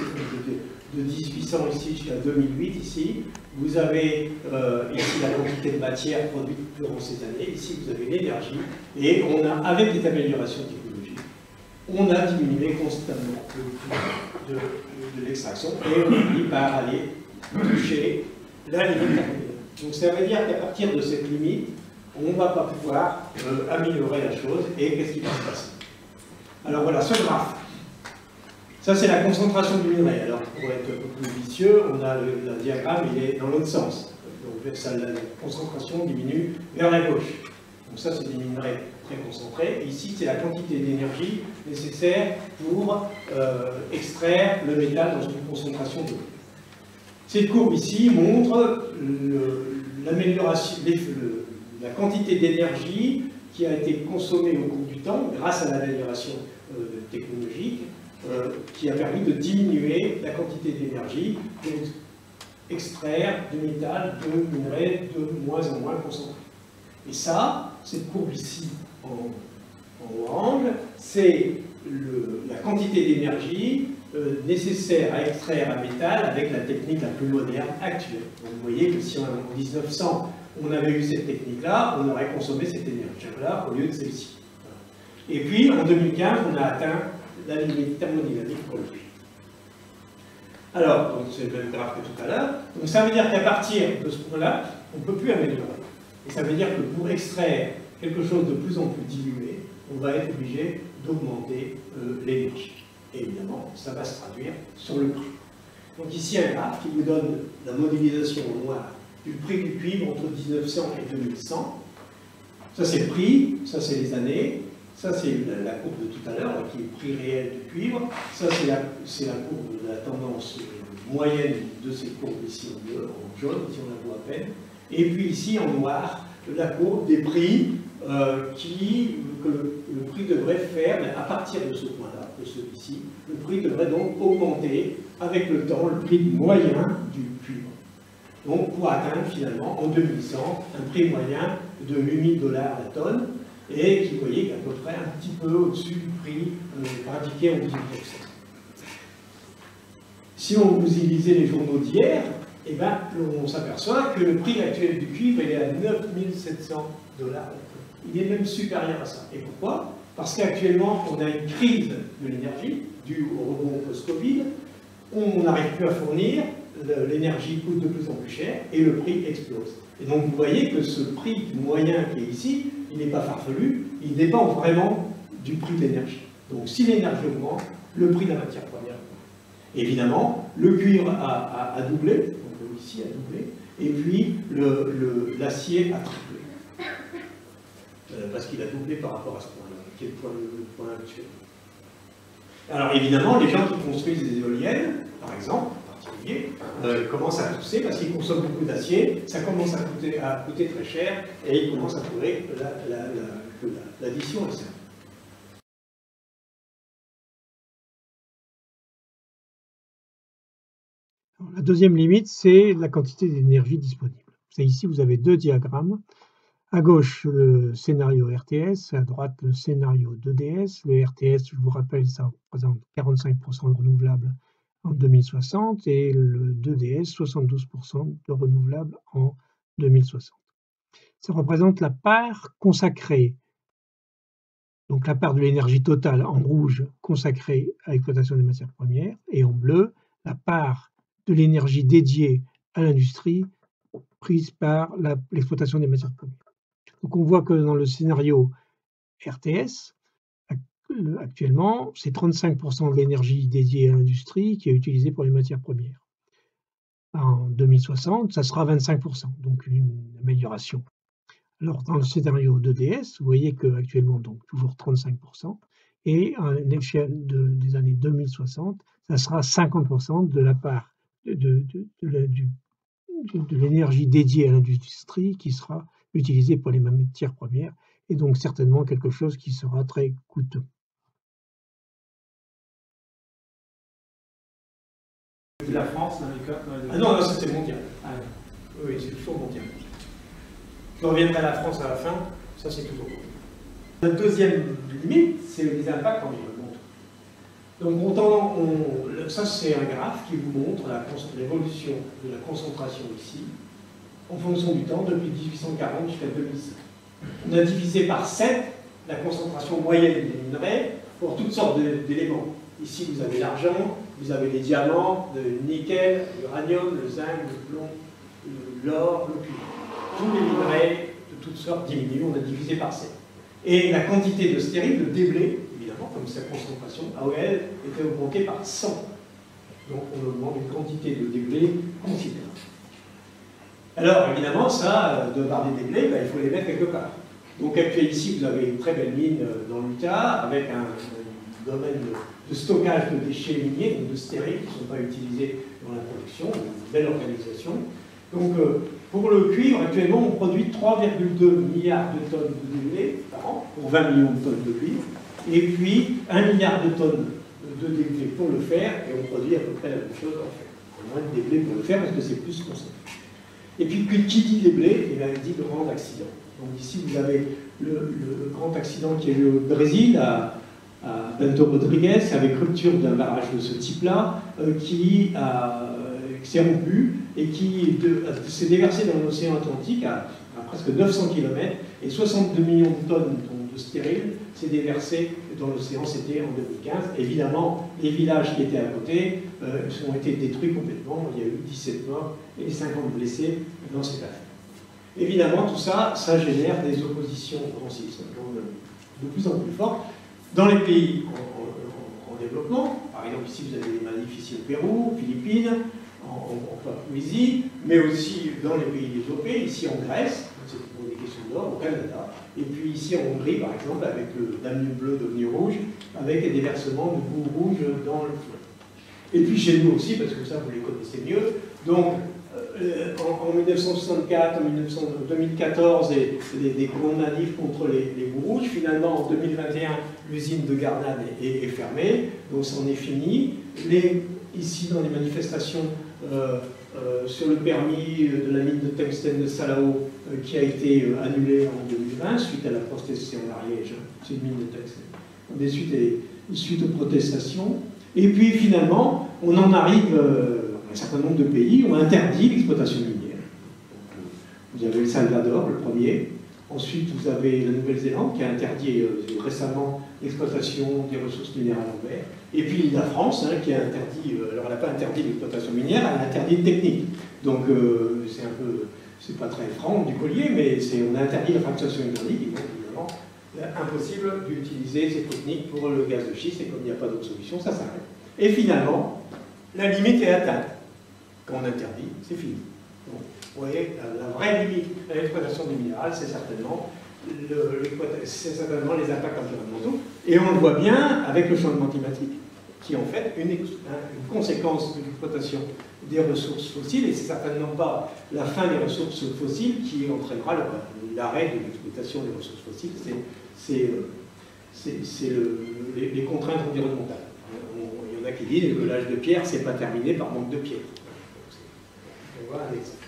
de 1800 ici jusqu'à 2008 ici, vous avez ici la quantité de matière produite durant ces années, ici vous avez l'énergie, et on a, avec des améliorations technologiques, on a diminué constamment le coût de l'extraction, et on finit par aller toucher la limite thermodynamique. Donc ça veut dire qu'à partir de cette limite, on ne va pas pouvoir améliorer la chose, et qu'est-ce qui va se passer? Alors voilà, ce graphe. Ça, c'est la concentration du minerai. Alors, pour être un peu plus vicieux, on a le diagramme, il est dans l'autre sens. Donc, la concentration diminue vers la gauche. Donc ça, c'est des minerais très concentrés. Et ici, c'est la quantité d'énergie nécessaire pour extraire le métal dans une concentration de. Cette courbe ici montre l'amélioration, la quantité d'énergie qui a été consommée au cours du temps grâce à l'amélioration technologique, qui a permis de diminuer la quantité d'énergie pour extraire du métal, de minerais de moins en moins concentrés. Et ça, cette courbe ici en orange, c'est la quantité d'énergie nécessaire à extraire un métal avec la technique la plus moderne actuelle. Donc vous voyez que si en 1900 on avait eu cette technique-là, on aurait consommé cette énergie-là au lieu de celle-ci. Et puis en 2015, on a atteint la limite thermodynamique pour le cuivre. Alors, c'est le même graphe que tout à l'heure. Donc ça veut dire qu'à partir de ce point-là, on ne peut plus améliorer. Et ça veut dire que pour extraire quelque chose de plus en plus dilué, on va être obligé d'augmenter l'énergie. Et évidemment, ça va se traduire sur le prix. Donc ici, un graphe qui vous donne la modélisation en noir du prix du cuivre entre 1900 et 2100. Ça, c'est le prix, ça, c'est les années. Ça, c'est la courbe de tout à l'heure, qui est le prix réel du cuivre. Ça, c'est la courbe de la tendance moyenne de ces courbes ici en jaune, ici on la voit à peine. Et puis ici, en noir, la courbe des prix que le prix devrait faire, mais à partir de ce point-là, de celui-ci, le prix devrait donc augmenter avec le temps le prix moyen du cuivre. Donc, pour atteindre finalement, en 2100, un prix moyen de 8000 $ la tonne, et qui, vous voyez, est à peu près un petit peu au-dessus du prix pratiqué en 1800. Si vous lisez les journaux d'hier, eh ben, on s'aperçoit que le prix actuel du cuivre est à 9700 $. Il est même supérieur à ça. Et pourquoi? Parce qu'actuellement, on a une crise de l'énergie due au rebond post-Covid. On n'arrive plus à fournir, l'énergie coûte de plus en plus cher et le prix explose. Et donc vous voyez que ce prix moyen qui est ici, il n'est pas farfelu, il dépend vraiment du prix de l'énergie. Donc si l'énergie augmente, le prix de la matière première augmente. Évidemment, le cuivre a doublé, donc ici a doublé, et puis l'acier a triplé. Parce qu'il a doublé par rapport à ce point-là, qui est le point actuel. Alors évidemment, les gens qui construisent des éoliennes, par exemple, en particulier, commencent à tousser parce qu'ils consomment beaucoup d'acier, ça commence à coûter très cher, et ils commencent à trouver l'addition est simple. La deuxième limite, c'est la quantité d'énergie disponible. Ici, vous avez deux diagrammes. À gauche, le scénario RTS, à droite, le scénario 2DS. Le RTS, je vous rappelle, ça représente 45% de renouvelables en 2060 et le 2DS, 72% de renouvelables en 2060. Ça représente la part consacrée, donc la part de l'énergie totale en rouge consacrée à l'exploitation des matières premières, et en bleu, la part de l'énergie dédiée à l'industrie prise par l'exploitation des matières premières. Donc on voit que dans le scénario RTS, actuellement, c'est 35% de l'énergie dédiée à l'industrie qui est utilisée pour les matières premières. En 2060, ça sera 25%, donc une amélioration. Alors dans le scénario 2DS, vous voyez qu'actuellement, donc toujours 35%, et à l'échelle des années 2060, ça sera 50% de la part de l'énergie dédiée à l'industrie qui sera utilisée pour les matières premières, et donc certainement quelque chose qui sera très coûteux. La France, dans les cas. Ah non, ça c'était mondial. Ah, oui, c'est toujours mondial. Je reviendrai à la France à la fin, ça c'est toujours mondial. La deuxième limite, c'est les impacts environnementaux. Donc ça c'est un graphe qui vous montre l'évolution de la concentration ici, en fonction du temps, depuis 1840 jusqu'à 2005. On a divisé par 7 la concentration moyenne des minerais pour toutes sortes d'éléments. Ici, vous avez l'argent, vous avez les diamants, le nickel, l'uranium, le zinc, le plomb, l'or, le cuivre. Tous les minerais de toutes sortes diminuent, on a divisé par 7. Et la quantité de stériles, de déblais, évidemment, comme sa concentration, AOL, était augmentée par 100. Donc on augmente une quantité de déblais considérable. Alors évidemment, ça, de par des déblais, il faut les mettre quelque part. Donc actuellement, ici, vous avez une très belle mine dans l'Utah, avec un domaine de stockage de déchets miniers, donc de stériles, qui ne sont pas utilisés dans la production, une belle organisation. Donc pour le cuivre, actuellement, on produit 3,2 milliards de tonnes de déblais par an, pour 20 millions de tonnes de cuivre, et puis 1 milliard de tonnes de déblais pour le fer, et on produit à peu près la même chose en fer. On a moins de déblais pour le fer parce que c'est plus concentré. Et puis, qui dit déblais, il dit grand accident. Donc ici, vous avez le grand accident qui a eu au Brésil, à Bento Rodrigues, avec rupture d'un barrage de ce type-là, qui s'est rompu et qui s'est déversé dans l'océan Atlantique à presque 900 km, et 62 millions de tonnes de stériles s'est déversé dans l'océan, c'était en 2015. Évidemment, les villages qui étaient à côté ont été détruits complètement, il y a eu 17 morts et 50 blessés dans cette affaire. Évidemment, tout ça, ça génère des oppositions au grand séisme de plus en plus fortes dans les pays en développement. Par exemple, ici, vous avez les manifs ici au Pérou, aux Philippines, en Papouasie, mais aussi dans les pays développés, ici en Grèce, c'est pour des questions d'or, au Canada, et puis ici en Hongrie, par exemple, avec le Danube bleu devenu rouge, avec des déversements de boue rouge dans le fleuve. Et puis chez nous aussi, parce que ça, vous les connaissez mieux, donc en 1964, en 2014, des grandes manifs contre les boues rouges. Finalement, en 2021, l'usine de Gardanne est fermée, donc c'en est fini. ici dans les manifestations sur le permis de la mine de tungstène de Salao qui a été annulée en 2020 suite à la protestation d'Ariège. C'est une mine de tungstène. Suite aux protestations. Et puis finalement, on en arrive, un certain nombre de pays ont interdit l'exploitation minière. Vous avez le Salvador, le premier. Ensuite, vous avez la Nouvelle-Zélande qui a interdit récemment l'exploitation des ressources minérales en mer. Et puis la France qui a interdit, alors elle n'a pas interdit l'exploitation minière, elle a interdit une technique. Donc c'est un peu, c'est pas très franc du collier, mais on a interdit la fracturation hydraulique et donc évidemment impossible d'utiliser ces techniques pour le gaz de schiste et comme il n'y a pas d'autre solution, ça s'arrête. Et finalement, la limite est atteinte. Quand on interdit, c'est fini. Donc, vous voyez, la vraie limite à l'exploitation du minéral, c'est certainement les impacts environnementaux. Et on le voit bien avec le changement climatique, qui est en fait une conséquence de l'exploitation des ressources fossiles, et c'est certainement pas la fin des ressources fossiles qui entraînera l'arrêt de l'exploitation des ressources fossiles, c'est les contraintes environnementales. Il y en a qui disent que l'âge de pierre, c'est pas terminé par manque de pierre. Voilà un exemple.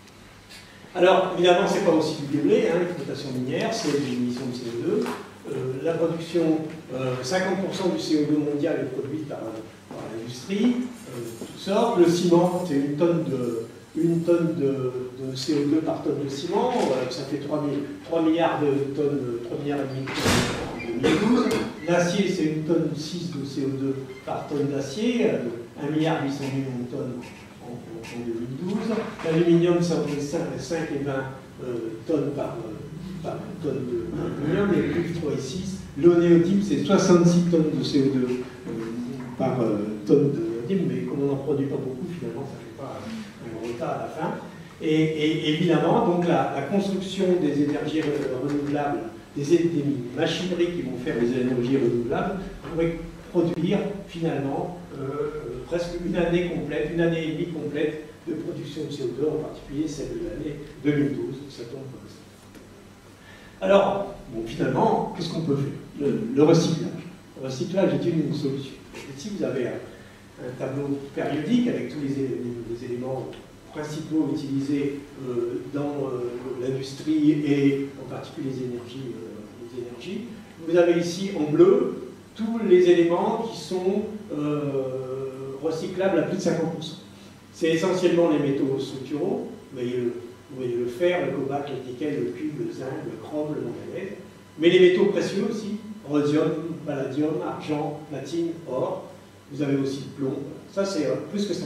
Alors, évidemment, c'est pas aussi du blé, l'exploitation minière, c'est des émissions de CO2. La production, 50% du CO2 mondial est produit par l'industrie, toutes sortes. Le ciment, c'est une tonne de CO2 par tonne de ciment, ça fait 3 milliards de tonnes, 3 milliards et demi de tonnes en 2012. L'acier, c'est une tonne 6 de CO2 par tonne d'acier, 1,8 milliard de tonnes en 2012. L'aluminium, c'est entre 5 et 20 tonnes par tonne d'aluminium, et plus 3 et 6. Le néodyme, c'est 66 tonnes de CO2 par tonne de néodyme, mais comme on n'en produit pas beaucoup, finalement, ça ne fait pas un gros tas à la fin. Et évidemment, donc la construction des énergies renouvelables, des machineries qui vont faire les énergies renouvelables, pourrait produire finalement presque une année complète, une année et demie complète de production de CO2, en particulier celle de l'année 2012. Ça tombe comme ça. Alors, bon, finalement, qu'est-ce qu'on peut faire? Le recyclage. Le recyclage est une solution. Ici, vous avez un tableau périodique avec tous les éléments principaux utilisés dans l'industrie et en particulier les énergies. Vous avez ici en bleu tous les éléments qui sont recyclables à plus de 50%. C'est essentiellement les métaux structuraux, vous voyez le fer, le cobalt, le nickel, le cuivre, le zinc, le chrome, le manganèse, mais les métaux précieux aussi, rhodium, palladium, argent, platine, or, vous avez aussi le plomb, ça c'est plus que 50%.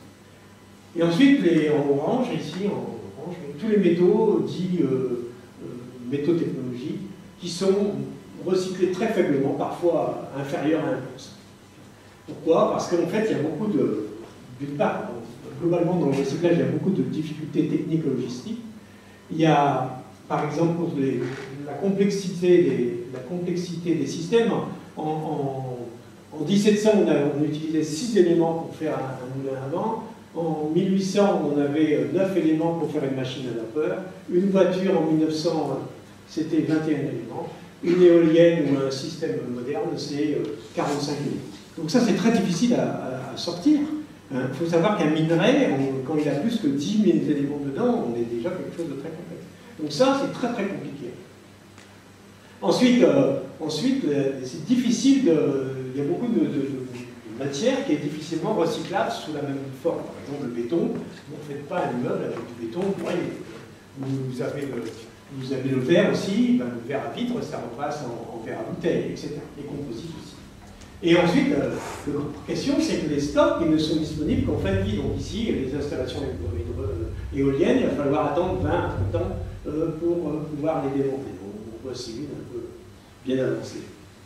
Et ensuite, en orange, ici, tous les métaux dits métaux technologiques qui sont recyclés très faiblement, parfois inférieurs à 1%. Pourquoi? Parce qu'en fait, il y a beaucoup d'une part, globalement dans le recyclage, il y a beaucoup de difficultés techniques et logistiques. Il y a, par exemple, pour la complexité des systèmes. En 1700, on utilisait 6 éléments pour faire un moulin à vent. En 1800, on avait 9 éléments pour faire une machine à vapeur. Une voiture en 1900, c'était 21 éléments. Une éolienne ou un système moderne, c'est 45 éléments. Donc ça, c'est très difficile à sortir. Il faut savoir qu'un minerai, quand il a plus que 10 000 éléments dedans, on est déjà quelque chose de très complexe. Donc ça, c'est très très compliqué. Ensuite, c'est difficile il y a beaucoup de matière qui est difficilement recyclable sous la même forme. Par exemple, le béton, vous ne faites pas un immeuble avec du béton broyé. Vous avez le verre aussi, le verre à vitre, ça repasse en verre à bouteille, etc. Les composites aussi. Et ensuite, la question, c'est que les stocks, ils ne sont disponibles qu'en fin de vie. Donc ici, les installations éoliennes, il va falloir attendre 20 à 30 ans pour pouvoir les démonter. Donc on voit ces lunes un peu bien avancées.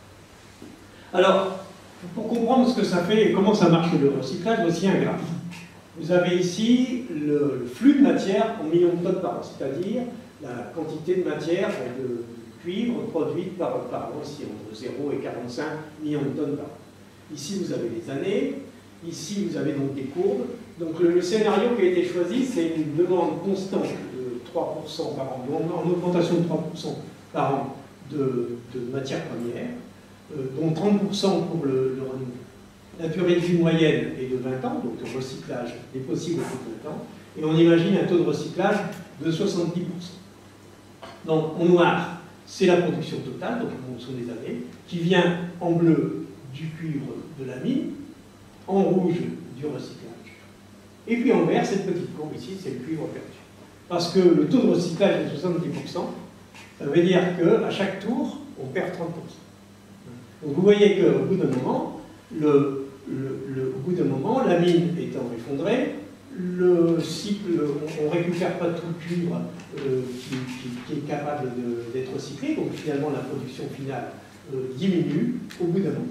Alors, pour comprendre ce que ça fait et comment ça marche le recyclage, voici un graphe. Vous avez ici le flux de matière en millions de tonnes par an, c'est-à-dire la quantité de matière de cuivre produite par an, ici entre 0 et 45 millions de tonnes par an. Ici, vous avez les années, ici, vous avez donc des courbes. Donc le scénario qui a été choisi, c'est une demande constante de 3% par an, en augmentation de 3% par an de matières premières, dont 30% pour le renouvelable. La durée de vie moyenne est de 20 ans, donc le recyclage est possible au bout de 20 ans, et on imagine un taux de recyclage de 70%. Donc en noir, c'est la production totale, donc ce sont les années, qui vient en bleu du cuivre de la mine, en rouge du recyclage. Et puis en vert, cette petite courbe ici, c'est le cuivre perdu. Parce que le taux de recyclage est de 70%, ça veut dire qu'à chaque tour, on perd 30%. Donc vous voyez qu'au bout d'un moment, la mine étant effondrée, le cycle, on ne récupère pas tout le cuivre qui est capable d'être recyclé, donc finalement la production finale diminue au bout d'un moment.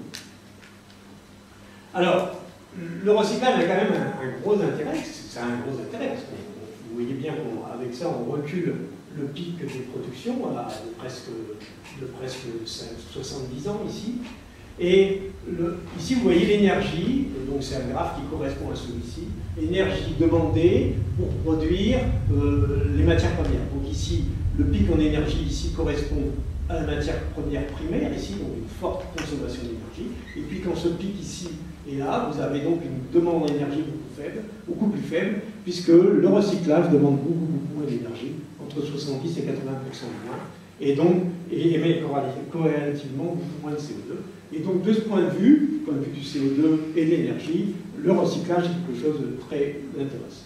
Alors, le recyclage a quand même un gros intérêt, ça a un gros intérêt, parce que vous voyez bien qu'avec ça on recule le pic des productions de presque 70 ans ici. Et ici, vous voyez l'énergie, donc c'est un graphe qui correspond à celui-ci, l'énergie demandée pour produire les matières premières. Donc ici, le pic en énergie ici correspond à la matière première primaire, ici, donc une forte consommation d'énergie. Et puis quand ce pic ici est là, vous avez donc une demande d'énergie beaucoup plus faible, puisque le recyclage demande beaucoup moins d'énergie, entre 70 et 80% de moins, et donc émet corrélativement beaucoup moins de CO2. Et donc, de ce point de vue du CO2 et de l'énergie, le recyclage est quelque chose de très intéressant.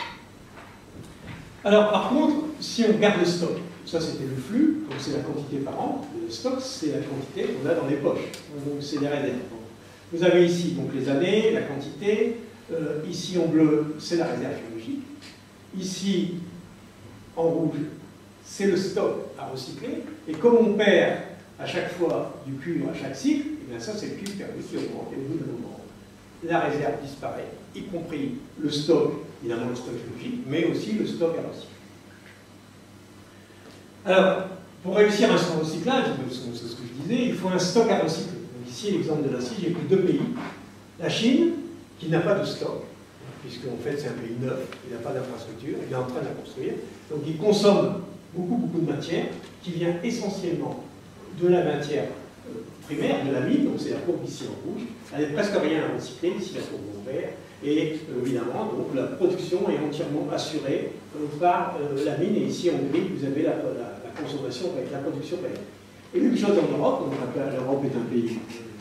Alors, par contre, si on regarde le stock, ça c'était le flux, donc c'est la quantité par an, le stock c'est la quantité qu'on a dans les poches, donc c'est les réserves. Vous avez ici donc les années, la quantité, ici en bleu c'est la réserve géologique, ici en rouge c'est le stock à recycler, et comme on perd à chaque fois du cuivre à chaque cycle, et bien ça c'est le cuivre perdu qui augmente, et au bout d'un moment, la réserve disparaît, y compris le stock, évidemment le stock géologique, mais aussi le stock à recycler. Alors, pour réussir un recyclage, c'est ce que je disais, il faut un stock à recycler. Donc ici, l'exemple de la Chine, j'ai pris deux pays. La Chine, qui n'a pas de stock, puisque en fait c'est un pays neuf, il n'a pas d'infrastructure, il est en train de la construire. Donc il consomme beaucoup de matière, qui vient essentiellement de la matière primaire, de la mine, donc c'est la courbe ici en rouge. Elle n'est presque rien à recycler, ici la courbe en vert. Et évidemment, donc, la production est entièrement assurée par la mine. Et ici en gris, vous avez la consommation, la production réelle. Et même chose en Europe. L'Europe est un pays,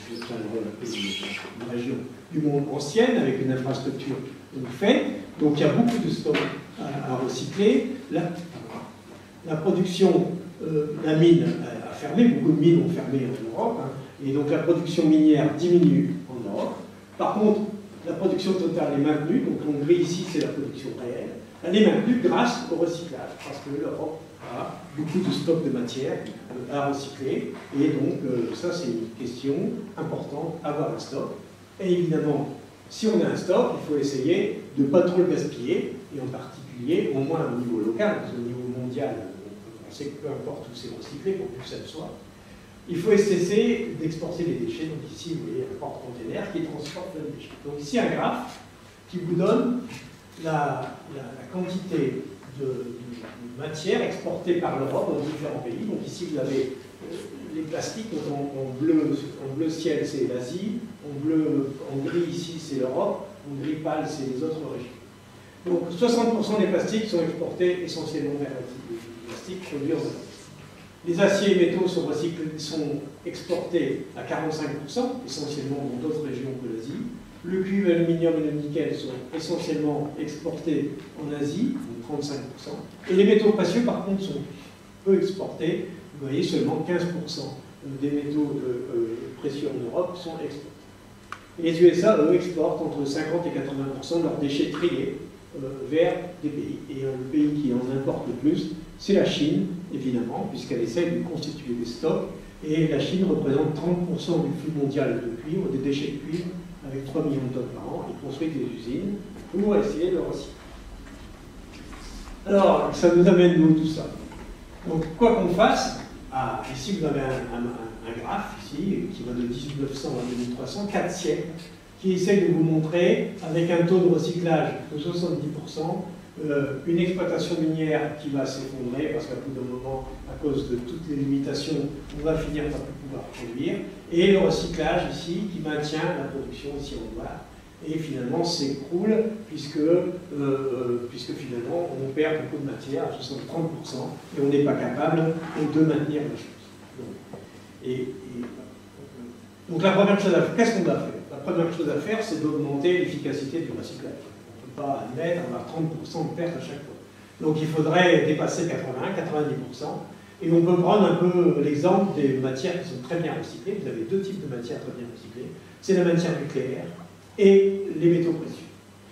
une région du monde ancienne, avec une infrastructure faite. Donc il y a beaucoup de stocks à recycler. La production, la mine a fermé, beaucoup de mines ont fermé en Europe. Et donc la production minière diminue en Europe. Par contre, la production totale est maintenue, donc en gris ici c'est la production réelle. Elle est maintenue grâce au recyclage, parce que l'Europe a beaucoup de stocks de matière à recycler. Et donc ça c'est une question importante, avoir un stock. Et évidemment, si on a un stock, il faut essayer de ne pas trop le gaspiller, et en particulier, au moins au niveau local, parce qu'au niveau mondial, on sait que peu importe où c'est recyclé, pour que ça le soit. Il faut cesser d'exporter les déchets. Donc ici, vous voyez un porte-container qui transporte les déchets. Donc ici, un graphe qui vous donne la quantité de matière exportée par l'Europe dans différents pays. Donc ici, vous avez les plastiques. Donc en bleu ciel, c'est l'Asie. En gris, ici, c'est l'Europe. En gris pâle, c'est les autres régions. Donc 60% des plastiques sont exportés essentiellement vers l'Asie. Les plastiques produits en Europe. Les aciers et métaux sont exportés à 45%, essentiellement dans d'autres régions que l'Asie. Le cuivre, l'aluminium et le nickel sont essentiellement exportés en Asie, donc 35%. Et les métaux précieux, par contre, sont peu exportés. Vous voyez, seulement 15% des métaux précieux en Europe sont exportés. Et les USA, eux, exportent entre 50 et 80% de leurs déchets triés vers des pays. Et le pays qui en importe le plus, c'est la Chine, évidemment, puisqu'elle essaie de constituer des stocks. Et la Chine représente 30% du flux mondial de cuivre, des déchets de cuivre, avec 3 millions de tonnes par an. Ils construisent des usines pour essayer de le recycler. Alors, ça nous amène nous tout ça. Donc, quoi qu'on fasse, ici vous avez un graphe, ici, qui va de 1900 à 2300, 4 siècles, qui essaie de vous montrer, avec un taux de recyclage de 70%, une exploitation minière qui va s'effondrer parce qu'à bout d'un moment, à cause de toutes les limitations, on va finir par plus pouvoir produire, et le recyclage ici qui maintient la production ici en noir, et finalement s'écroule puisque finalement on perd beaucoup de matière, à 60-30%, et on n'est pas capable de maintenir la chose. Donc la première chose à faire, qu'est-ce qu'on doit faire? La première chose à faire, c'est d'augmenter l'efficacité du recyclage. On ne peut pas admettre avoir 30% de perte à chaque fois. Donc il faudrait dépasser 80-90%. Et on peut prendre un peu l'exemple des matières qui sont très bien recyclées. Vous avez deux types de matières très bien recyclées. C'est la matière nucléaire et les métaux précieux.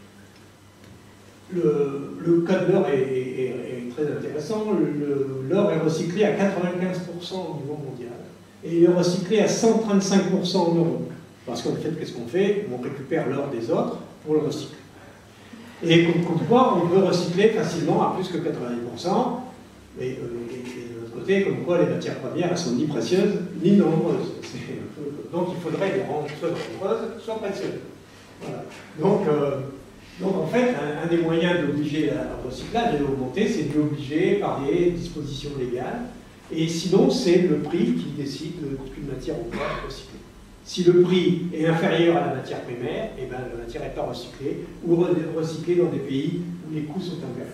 Le cas de l'or est très intéressant. L'or est recyclé à 95% au niveau mondial. Et il est recyclé à 135% en Europe. Parce qu'en fait, qu'est-ce qu'on fait? On récupère l'or des autres pour le recycler. Et comme quoi, on peut recycler facilement à plus que 90%. Et de l'autre côté, comme quoi les matières premières, elles sont ni précieuses, ni nombreuses. Donc il faudrait les rendre soit nombreuses, soit précieuses. Voilà. Donc en fait, un des moyens d'obliger le recyclage et d'augmenter, c'est de l'obliger par des dispositions légales. Et sinon, c'est le prix qui décide qu'une matière ou pas recycler. Si le prix est inférieur à la matière primaire, eh ben, la matière n'est pas recyclée, ou recyclée dans des pays où les coûts sont inférieurs.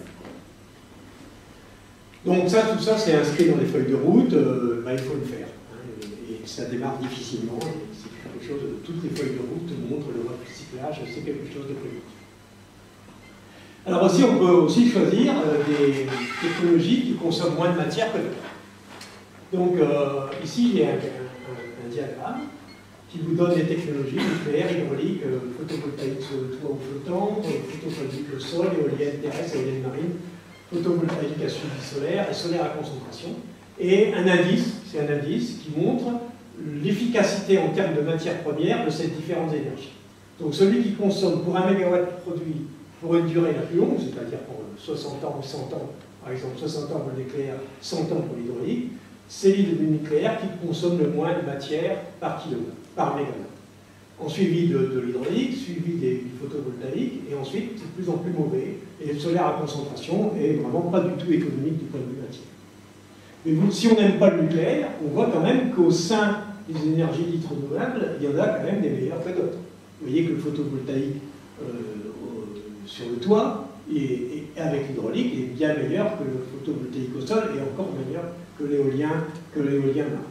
Donc ça, tout ça, c'est inscrit dans les feuilles de route, il faut le faire. Hein, et ça démarre difficilement, c'est quelque chose, toutes les feuilles de route montrent le recyclage, c'est quelque chose de prévu. Alors aussi, on peut aussi choisir des technologies qui consomment moins de matière que d'autres. Donc ici, il y a un diagramme qui vous donne les technologies nucléaires, hydrauliques, photovoltaïque sur le toit ou flottant, photovoltaïque au sol, éolienne terrestre, éolienne marine, photovoltaïque à suivi solaire et solaire à concentration. Et un indice, c'est un indice qui montre l'efficacité en termes de matières premières de ces différentes énergies. Donc celui qui consomme pour 1 MW produit pour une durée la plus longue, c'est-à-dire pour 60 ans ou 100 ans, par exemple 60 ans pour le nucléaire, 100 ans pour l'hydraulique, c'est l'île du nucléaire qui consomme le moins de matière par kilowatt, par mégawatt. En suivi de l'hydraulique, suivi du photovoltaïque, et ensuite c'est de plus en plus mauvais. Et le solaire à concentration est vraiment pas du tout économique du point de vue matière. Mais si on n'aime pas le nucléaire, on voit quand même qu'au sein des énergies dites renouvelables, il y en a quand même des meilleures que d'autres. Vous voyez que le photovoltaïque sur le toit, et avec l'hydraulique, est bien meilleur que le photovoltaïque au sol, et encore meilleur que l'éolien marin.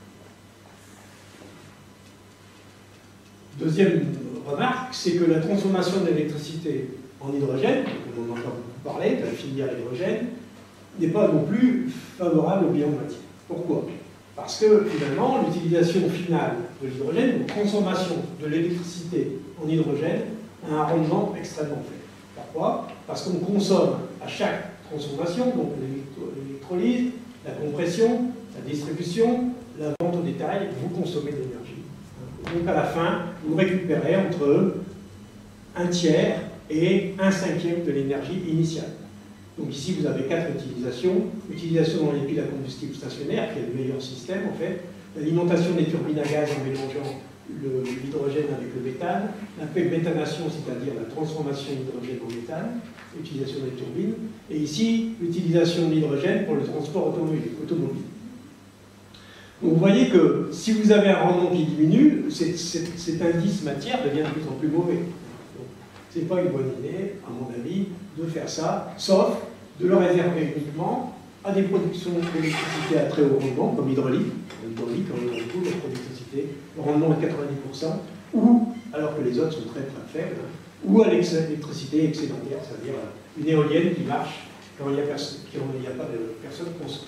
Deuxième remarque, c'est que la transformation de l'électricité en hydrogène, on en a beaucoup parlé, de la filière hydrogène, n'est pas non plus favorable au bilan de matière. Pourquoi? Parce que finalement, l'utilisation finale de l'hydrogène, la transformation de l'électricité en hydrogène, a un rendement extrêmement faible. Pourquoi? Parce qu'on consomme à chaque transformation, donc l'électrolyse, la compression, la distribution, la vente au détail, vous consommez de l'énergie. Donc à la fin, vous récupérez entre 1/3 et 1/5 de l'énergie initiale. Donc ici, vous avez 4 utilisations. Utilisation dans les piles à combustible stationnaire, qui est le meilleur système en fait. L'alimentation des turbines à gaz en mélangeant l'hydrogène avec le méthane. La méthanation, c'est-à-dire la transformation d'hydrogène en méthane. Utilisation des turbines. Et ici, l'utilisation de l'hydrogène pour le transport automobile. Donc vous voyez que si vous avez un rendement qui diminue, cet indice matière devient de plus en plus mauvais. Ce n'est pas une bonne idée, à mon avis, de faire ça, sauf de le réserver uniquement à des productions d'électricité à très haut rendement, comme l'hydraulique. L'hydraulique, quand on retrouve la productivité, le rendement est 90%, ou, alors que les autres sont très très faibles, ou à l'électricité excédentaire, c'est-à-dire une éolienne qui marche quand il n'y a pas de personne consomme.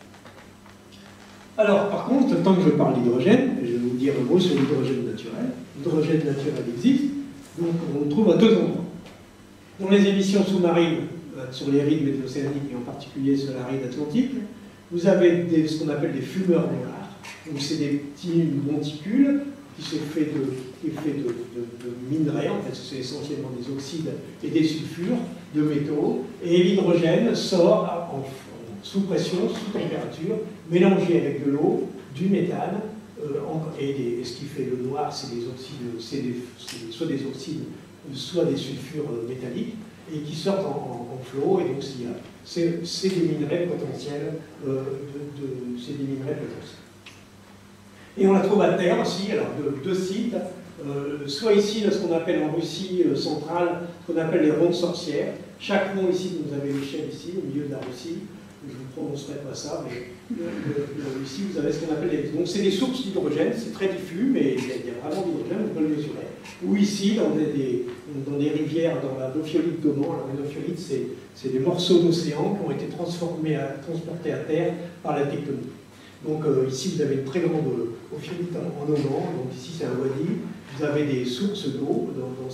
Alors, par contre, tant que je parle d'hydrogène, je vais vous dire un mot sur l'hydrogène naturel. L'hydrogène naturel existe, donc on le trouve à deux endroits. Dans les émissions sous-marines, sur les rides médio-océaniques et en particulier sur la ride atlantique, vous avez ce qu'on appelle des fumeurs noirs. Donc c'est des petits monticules qui sont faits de minerais, en fait c'est essentiellement des oxydes et des sulfures de métaux, et l'hydrogène sort sous pression, sous température, mélangé avec de l'eau, du méthane, et ce qui fait le noir, c'est des oxydes, soit des oxydes, soit des sulfures métalliques, et qui sortent en flot, et donc c'est des minerais potentiels, c'est des minerais potentiels. Et on la trouve à terre aussi, alors deux sites, soit ici, ce qu'on appelle en Russie centrale, ce qu'on appelle les rondes sorcières. Chaque rond ici, vous avez l'échelle ici, au milieu de la Russie, je ne vous prononcerai pas ça, mais ici vous avez ce qu'on appelle les... Donc c'est des sources d'hydrogène, c'est très diffus, mais il y a vraiment d'hydrogène, on peut le mesurer. Ou ici, dans des rivières, dans la ophiolite d'Oman, alors les ophiolites, c'est des morceaux d'océan qui ont été transportés à terre par la tectonique. Donc ici, vous avez une très grande ophiolite en Oman, donc ici c'est un wadi, vous avez des sources d'eau dans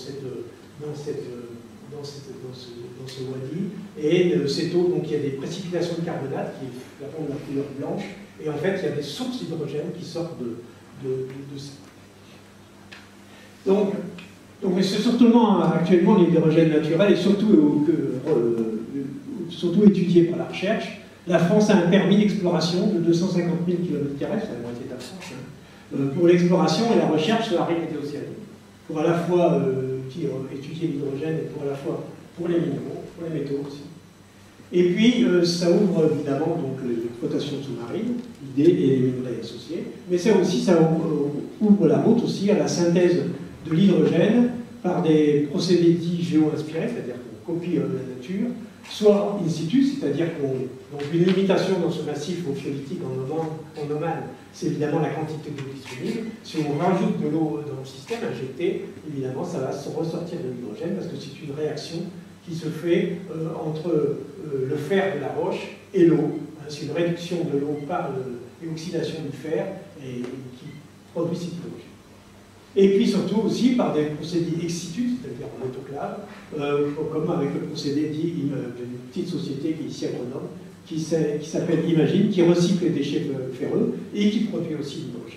ce wadi, et cette eau, donc il y a des précipitations de carbonate qui font de la couleur blanche, et en fait il y a des sources d'hydrogène qui sortent de ça. Donc c'est surtout actuellement l'hydrogène naturel est surtout étudié par la recherche. La France a un permis d'exploration de 250 000 km², c'est la moitié de la France, hein, pour l'exploration et la recherche sur la rive océanique, pour à la fois étudier l'hydrogène et pour à la fois pour les minéraux, pour les métaux aussi. Et puis ça ouvre évidemment donc l'exploitation sous-marine, l'idée et les minerais associés, mais ça ouvre la route aussi à la synthèse de l'hydrogène par des procédés dits géo-inspirés, c'est-à-dire qu'on copie la nature, soit in situ, c'est-à-dire donc une limitation dans ce massif ophiolitique en Oman, c'est évidemment la quantité d'eau disponible. Si on rajoute de l'eau dans le système injecté, évidemment ça va se ressortir de l'hydrogène parce que c'est une réaction qui se fait entre le fer de la roche et l'eau. C'est une réduction de l'eau par l'oxydation du fer et qui produit cet hydrogène. Et puis surtout aussi par des procédés ex situ, c'est-à-dire en autoclave, comme avec le procédé dit d'une petite société qui est ici à Grenoble, qui s'appelle Imagine, qui recycle les déchets ferreux et qui produit aussi l'hydrogène.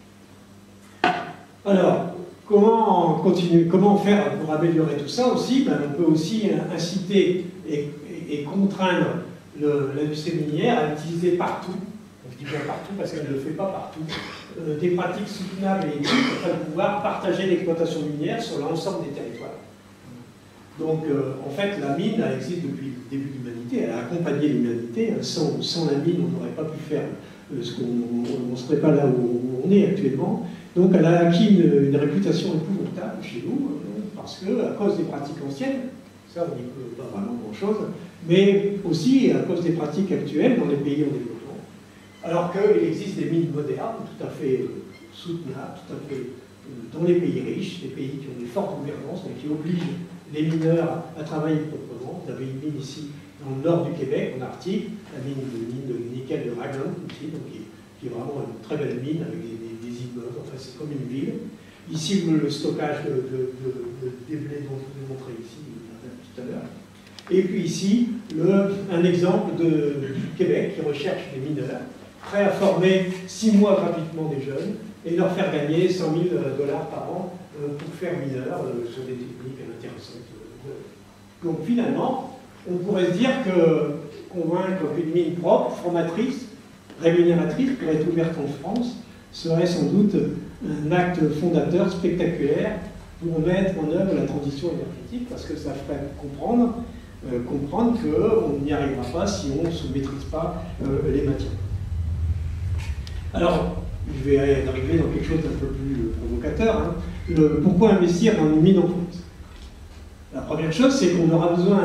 Alors, comment faire pour améliorer tout ça aussi? On peut aussi inciter et contraindre l'industrie minière à utiliser partout, je dis bien partout parce qu'elle ne le fait pas partout, des pratiques soutenables et éthiques afin de pouvoir partager l'exploitation minière sur l'ensemble des territoires. Donc, en fait, la mine, elle existe depuis le début de l'humanité, elle a accompagné l'humanité. Sans la mine, on n'aurait pas pu faire on ne serait pas là où on est actuellement. Donc, elle a acquis une réputation épouvantable chez nous, parce que, à cause des pratiques anciennes, ça, on n'y peut pas vraiment grand-chose, mais aussi à cause des pratiques actuelles dans les pays en développement. Alors qu'il existe des mines modernes, tout à fait soutenables, tout à fait dans les pays riches, des pays qui ont des fortes gouvernances, mais qui obligent les mineurs à travailler proprement. Vous avez une mine ici dans le nord du Québec, en Arctique, la mine de nickel de Raglan, ici, donc qui est vraiment une très belle mine avec des immeubles, enfin c'est comme une ville. Ici, le stockage des blés dont je vous ai montré ici tout à l'heure. Et puis ici, un exemple du Québec qui recherche des mineurs, prêts à former 6 mois gratuitement des jeunes et leur faire gagner 100 000 $ par an pour faire mineur sur des techniques intéressantes. Donc finalement, on pourrait se dire que convaincre qu'une mine propre, formatrice, rémunératrice, pourrait être ouverte en France, serait sans doute un acte fondateur spectaculaire pour mettre en œuvre la transition énergétique, parce que ça ferait comprendre qu'on n'y arrivera pas si on ne se maîtrise pas les matières. Alors, je vais arriver dans quelque chose d'un peu plus provocateur. Hein. Pourquoi investir dans une mine en France? La première chose, c'est qu'on aura besoin,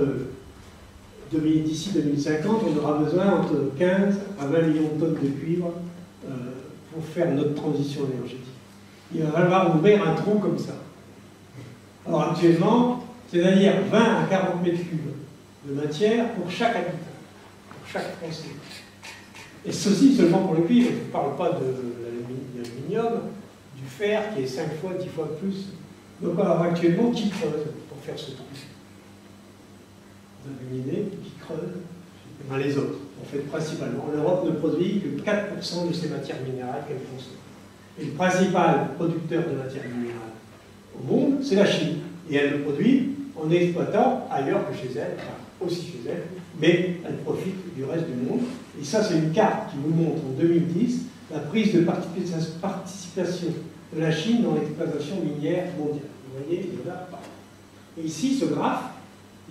d'ici 2050, on aura besoin entre 15 à 20 millions de tonnes de cuivre pour faire notre transition énergétique. Il va falloir ouvrir un trou comme ça. Alors actuellement, c'est-à-dire 20 à 40 mètres cubes de matière pour chaque habitant, pour chaque Français. Et ceci seulement pour le cuivre, je ne parle pas de l'aluminium, du fer qui est 5 fois, 10 fois plus. Donc alors actuellement, qui creuse pour faire ce trou? Vous avez une idée? Qui creuse? Ben, les autres, en fait, principalement. L'Europe ne produit que 4% de ces matières minérales qu'elle consomme. Et le principal producteur de matières minérales au monde, c'est la Chine. Et elle le produit en exploitant ailleurs que chez elle, enfin aussi chez elle, mais elle profite du reste du monde. Et ça, c'est une carte qui vous montre en 2010 la prise de participation de la Chine dans l'exploitation minière mondiale. Vous voyez, il y en a pas. Et ici, ce graphe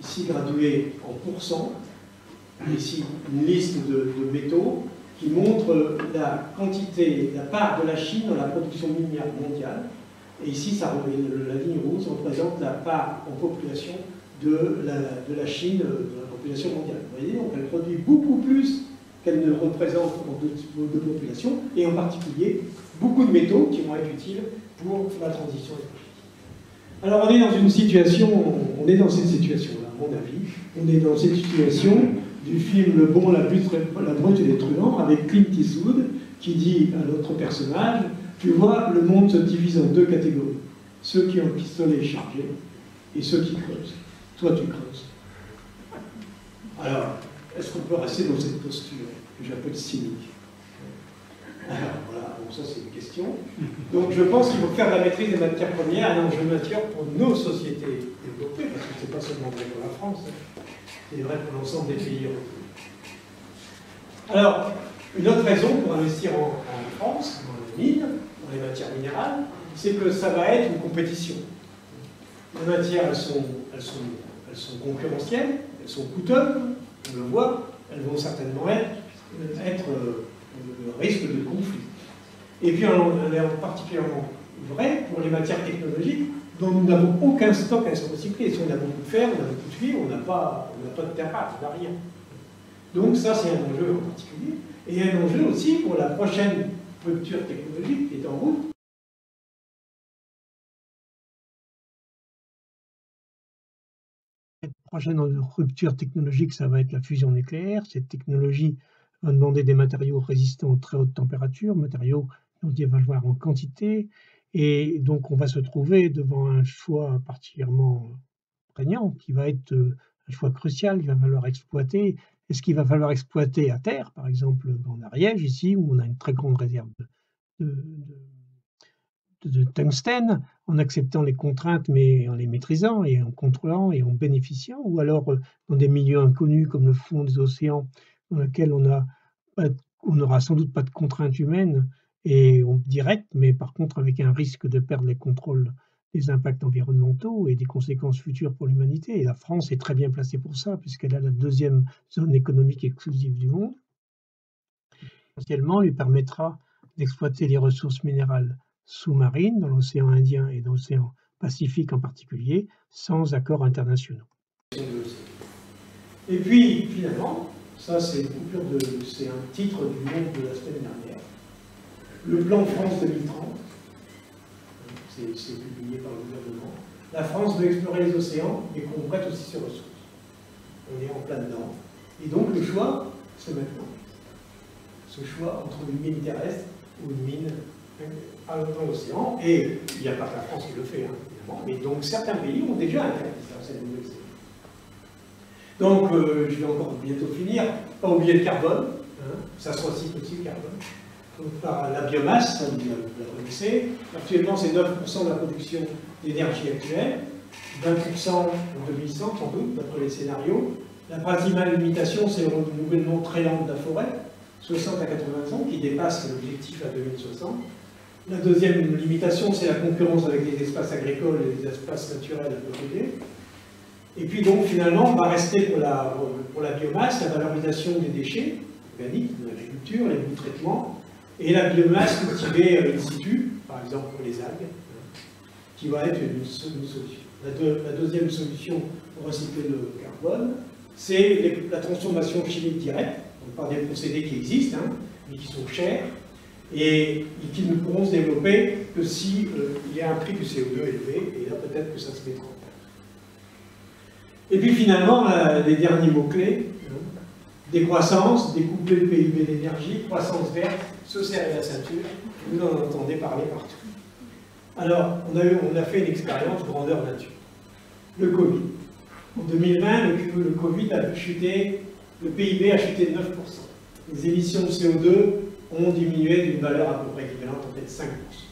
ici gradué en pourcents, ici une liste de métaux qui montre la quantité, la part de la Chine dans la production minière mondiale. Et ici, la ligne rouge représente la part en population de la Chine, de la population mondiale. Vous voyez, donc elle produit beaucoup plus qu'elle ne représente de population, et en particulier beaucoup de métaux qui vont être utiles pour la transition énergétique. Alors on est dans une situation, on est dans cette situation-là, à mon avis, on est dans cette situation du film Le Bon, la brute et les truands, avec Clint Eastwood, qui dit à notre personnage, tu vois, le monde se divise en deux catégories, ceux qui ont le pistolet chargé et ceux qui creusent. Toi, tu creuses. Alors, est-ce qu'on peut rester dans cette posture que j'appelle cynique? Alors, voilà, bon, ça c'est une question. Donc, je pense qu'il faut faire de la maîtrise des matières premières un enjeu majeur pour nos sociétés développées, parce que ce n'est pas seulement vrai pour la France, c'est vrai pour l'ensemble des pays européens. Alors, une autre raison pour investir en France, dans les mines, dans les matières minérales, c'est que ça va être une compétition. Les matières, elles sont concurrentielles, elles sont coûteuses, on le voit, elles vont certainement être risque de conflit. Et puis, elle est particulièrement vrai pour les matières technologiques dont nous n'avons aucun stock à se recycler. Si on a beaucoup de fer, on a beaucoup de cuivre, on n'a pas de terre rare, on n'a rien. Donc ça, c'est un enjeu en particulier. Et un enjeu aussi pour la prochaine rupture technologique qui est en route. Cette prochaine rupture technologique, ça va être la fusion nucléaire. Cette technologie va demander des matériaux résistants aux très hautes températures, matériaux dont il va falloir en quantité. Et donc, on va se trouver devant un choix particulièrement prégnant, qui va être un choix crucial. Il va falloir exploiter. Est-ce qu'il va falloir exploiter à terre, par exemple en Ariège, ici, où on a une très grande réserve de tungstène, en acceptant les contraintes, mais en les maîtrisant et en contrôlant et en bénéficiant, ou alors dans des milieux inconnus comme le fond des océans, dans lesquels on n'aura sans doute pas de contraintes humaines et directes, mais par contre avec un risque de perdre les contrôles des impacts environnementaux et des conséquences futures pour l'humanité. Et la France est très bien placée pour ça, puisqu'elle a la deuxième zone économique exclusive du monde. Essentiellement, lui permettra d'exploiter les ressources minérales sous-marines dans l'océan Indien et dans l'océan Pacifique en particulier, sans accords internationaux. Et puis, finalement, ça c'est un titre du Monde de la semaine dernière, le plan France 2030, c'est publié par le gouvernement. La France veut explorer les océans, mais qu'on prête aussi ses ressources. On est en plein dedans. Et donc le choix, c'est maintenant. Ce choix entre une mine terrestre ou une mine dans l'océan. Et il n'y a pas que la France qui le fait, hein, évidemment. Mais donc certains pays ont déjà interdit ça, cette nouvelle série. Donc je vais encore bientôt finir. Pas oublier le carbone. Hein, ça se recycle aussi le carbone. Donc, par la biomasse, ça vous la connaissez. Actuellement, c'est 9% de la production d'énergie actuelle, 20% en 2100, sans doute, d'après les scénarios. La principale limitation, c'est le renouvellement très lent de la forêt, 60 à 80 ans, qui dépasse l'objectif à 2060. La deuxième limitation, c'est la concurrence avec les espaces agricoles et les espaces naturels à côté. Et puis donc, finalement, on va rester pour la biomasse, la valorisation des déchets organiques, de l'agriculture, les bouts de traitement, et la biomasse cultivée in situ, par exemple pour les algues, qui va être une solution. La deuxième solution pour recycler le carbone, c'est la transformation chimique directe, donc par des procédés qui existent, hein, mais qui sont chers, et qui ne pourront se développer que si il y a un prix du CO2 élevé, et là peut-être que ça se mettra en place. Et puis finalement, les derniers mots-clés, décroissance, découpler le PIB d'énergie, croissance verte, se serrer la ceinture, vous en entendez parler partout. Alors, on a fait une expérience grandeur nature. Le Covid. En 2020, le Covid a chuté, le PIB a chuté de 9%. Les émissions de CO2 ont diminué d'une valeur à peu près équivalente, peut-être 5%.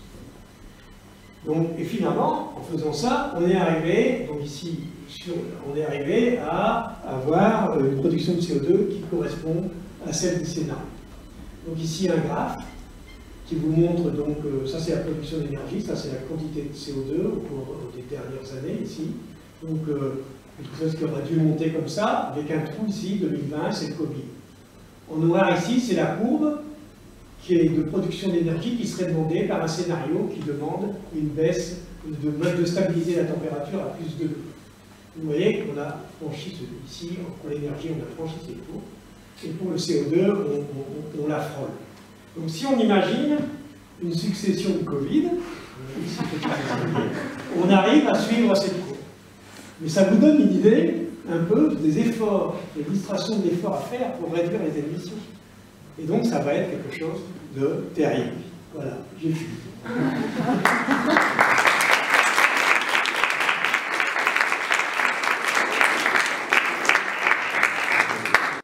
Donc, et finalement, en faisant ça, on est arrivé, donc ici, on est arrivé à avoir une production de CO2 qui correspond à celle du scénario. Donc ici, un graphe qui vous montre, donc, ça c'est la production d'énergie, ça c'est la quantité de CO2 au cours des dernières années ici. Donc quelque chose qui aurait dû monter comme ça, avec un trou ici, 2020, c'est le Covid. En noir ici, c'est la courbe qui est de production d'énergie qui serait demandée par un scénario qui demande une baisse, de stabiliser la température à plus de 2. Vous voyez qu'on a franchi ici, pour l'énergie, on a franchi ces taux, et pour le CO2, on la frôle. Donc si on imagine une succession de Covid, on arrive à suivre cette courbe. Mais ça vous donne une idée un peu des efforts, des illustrations d'efforts à faire pour réduire les émissions. Et donc ça va être quelque chose de terrible. Voilà, j'ai fini.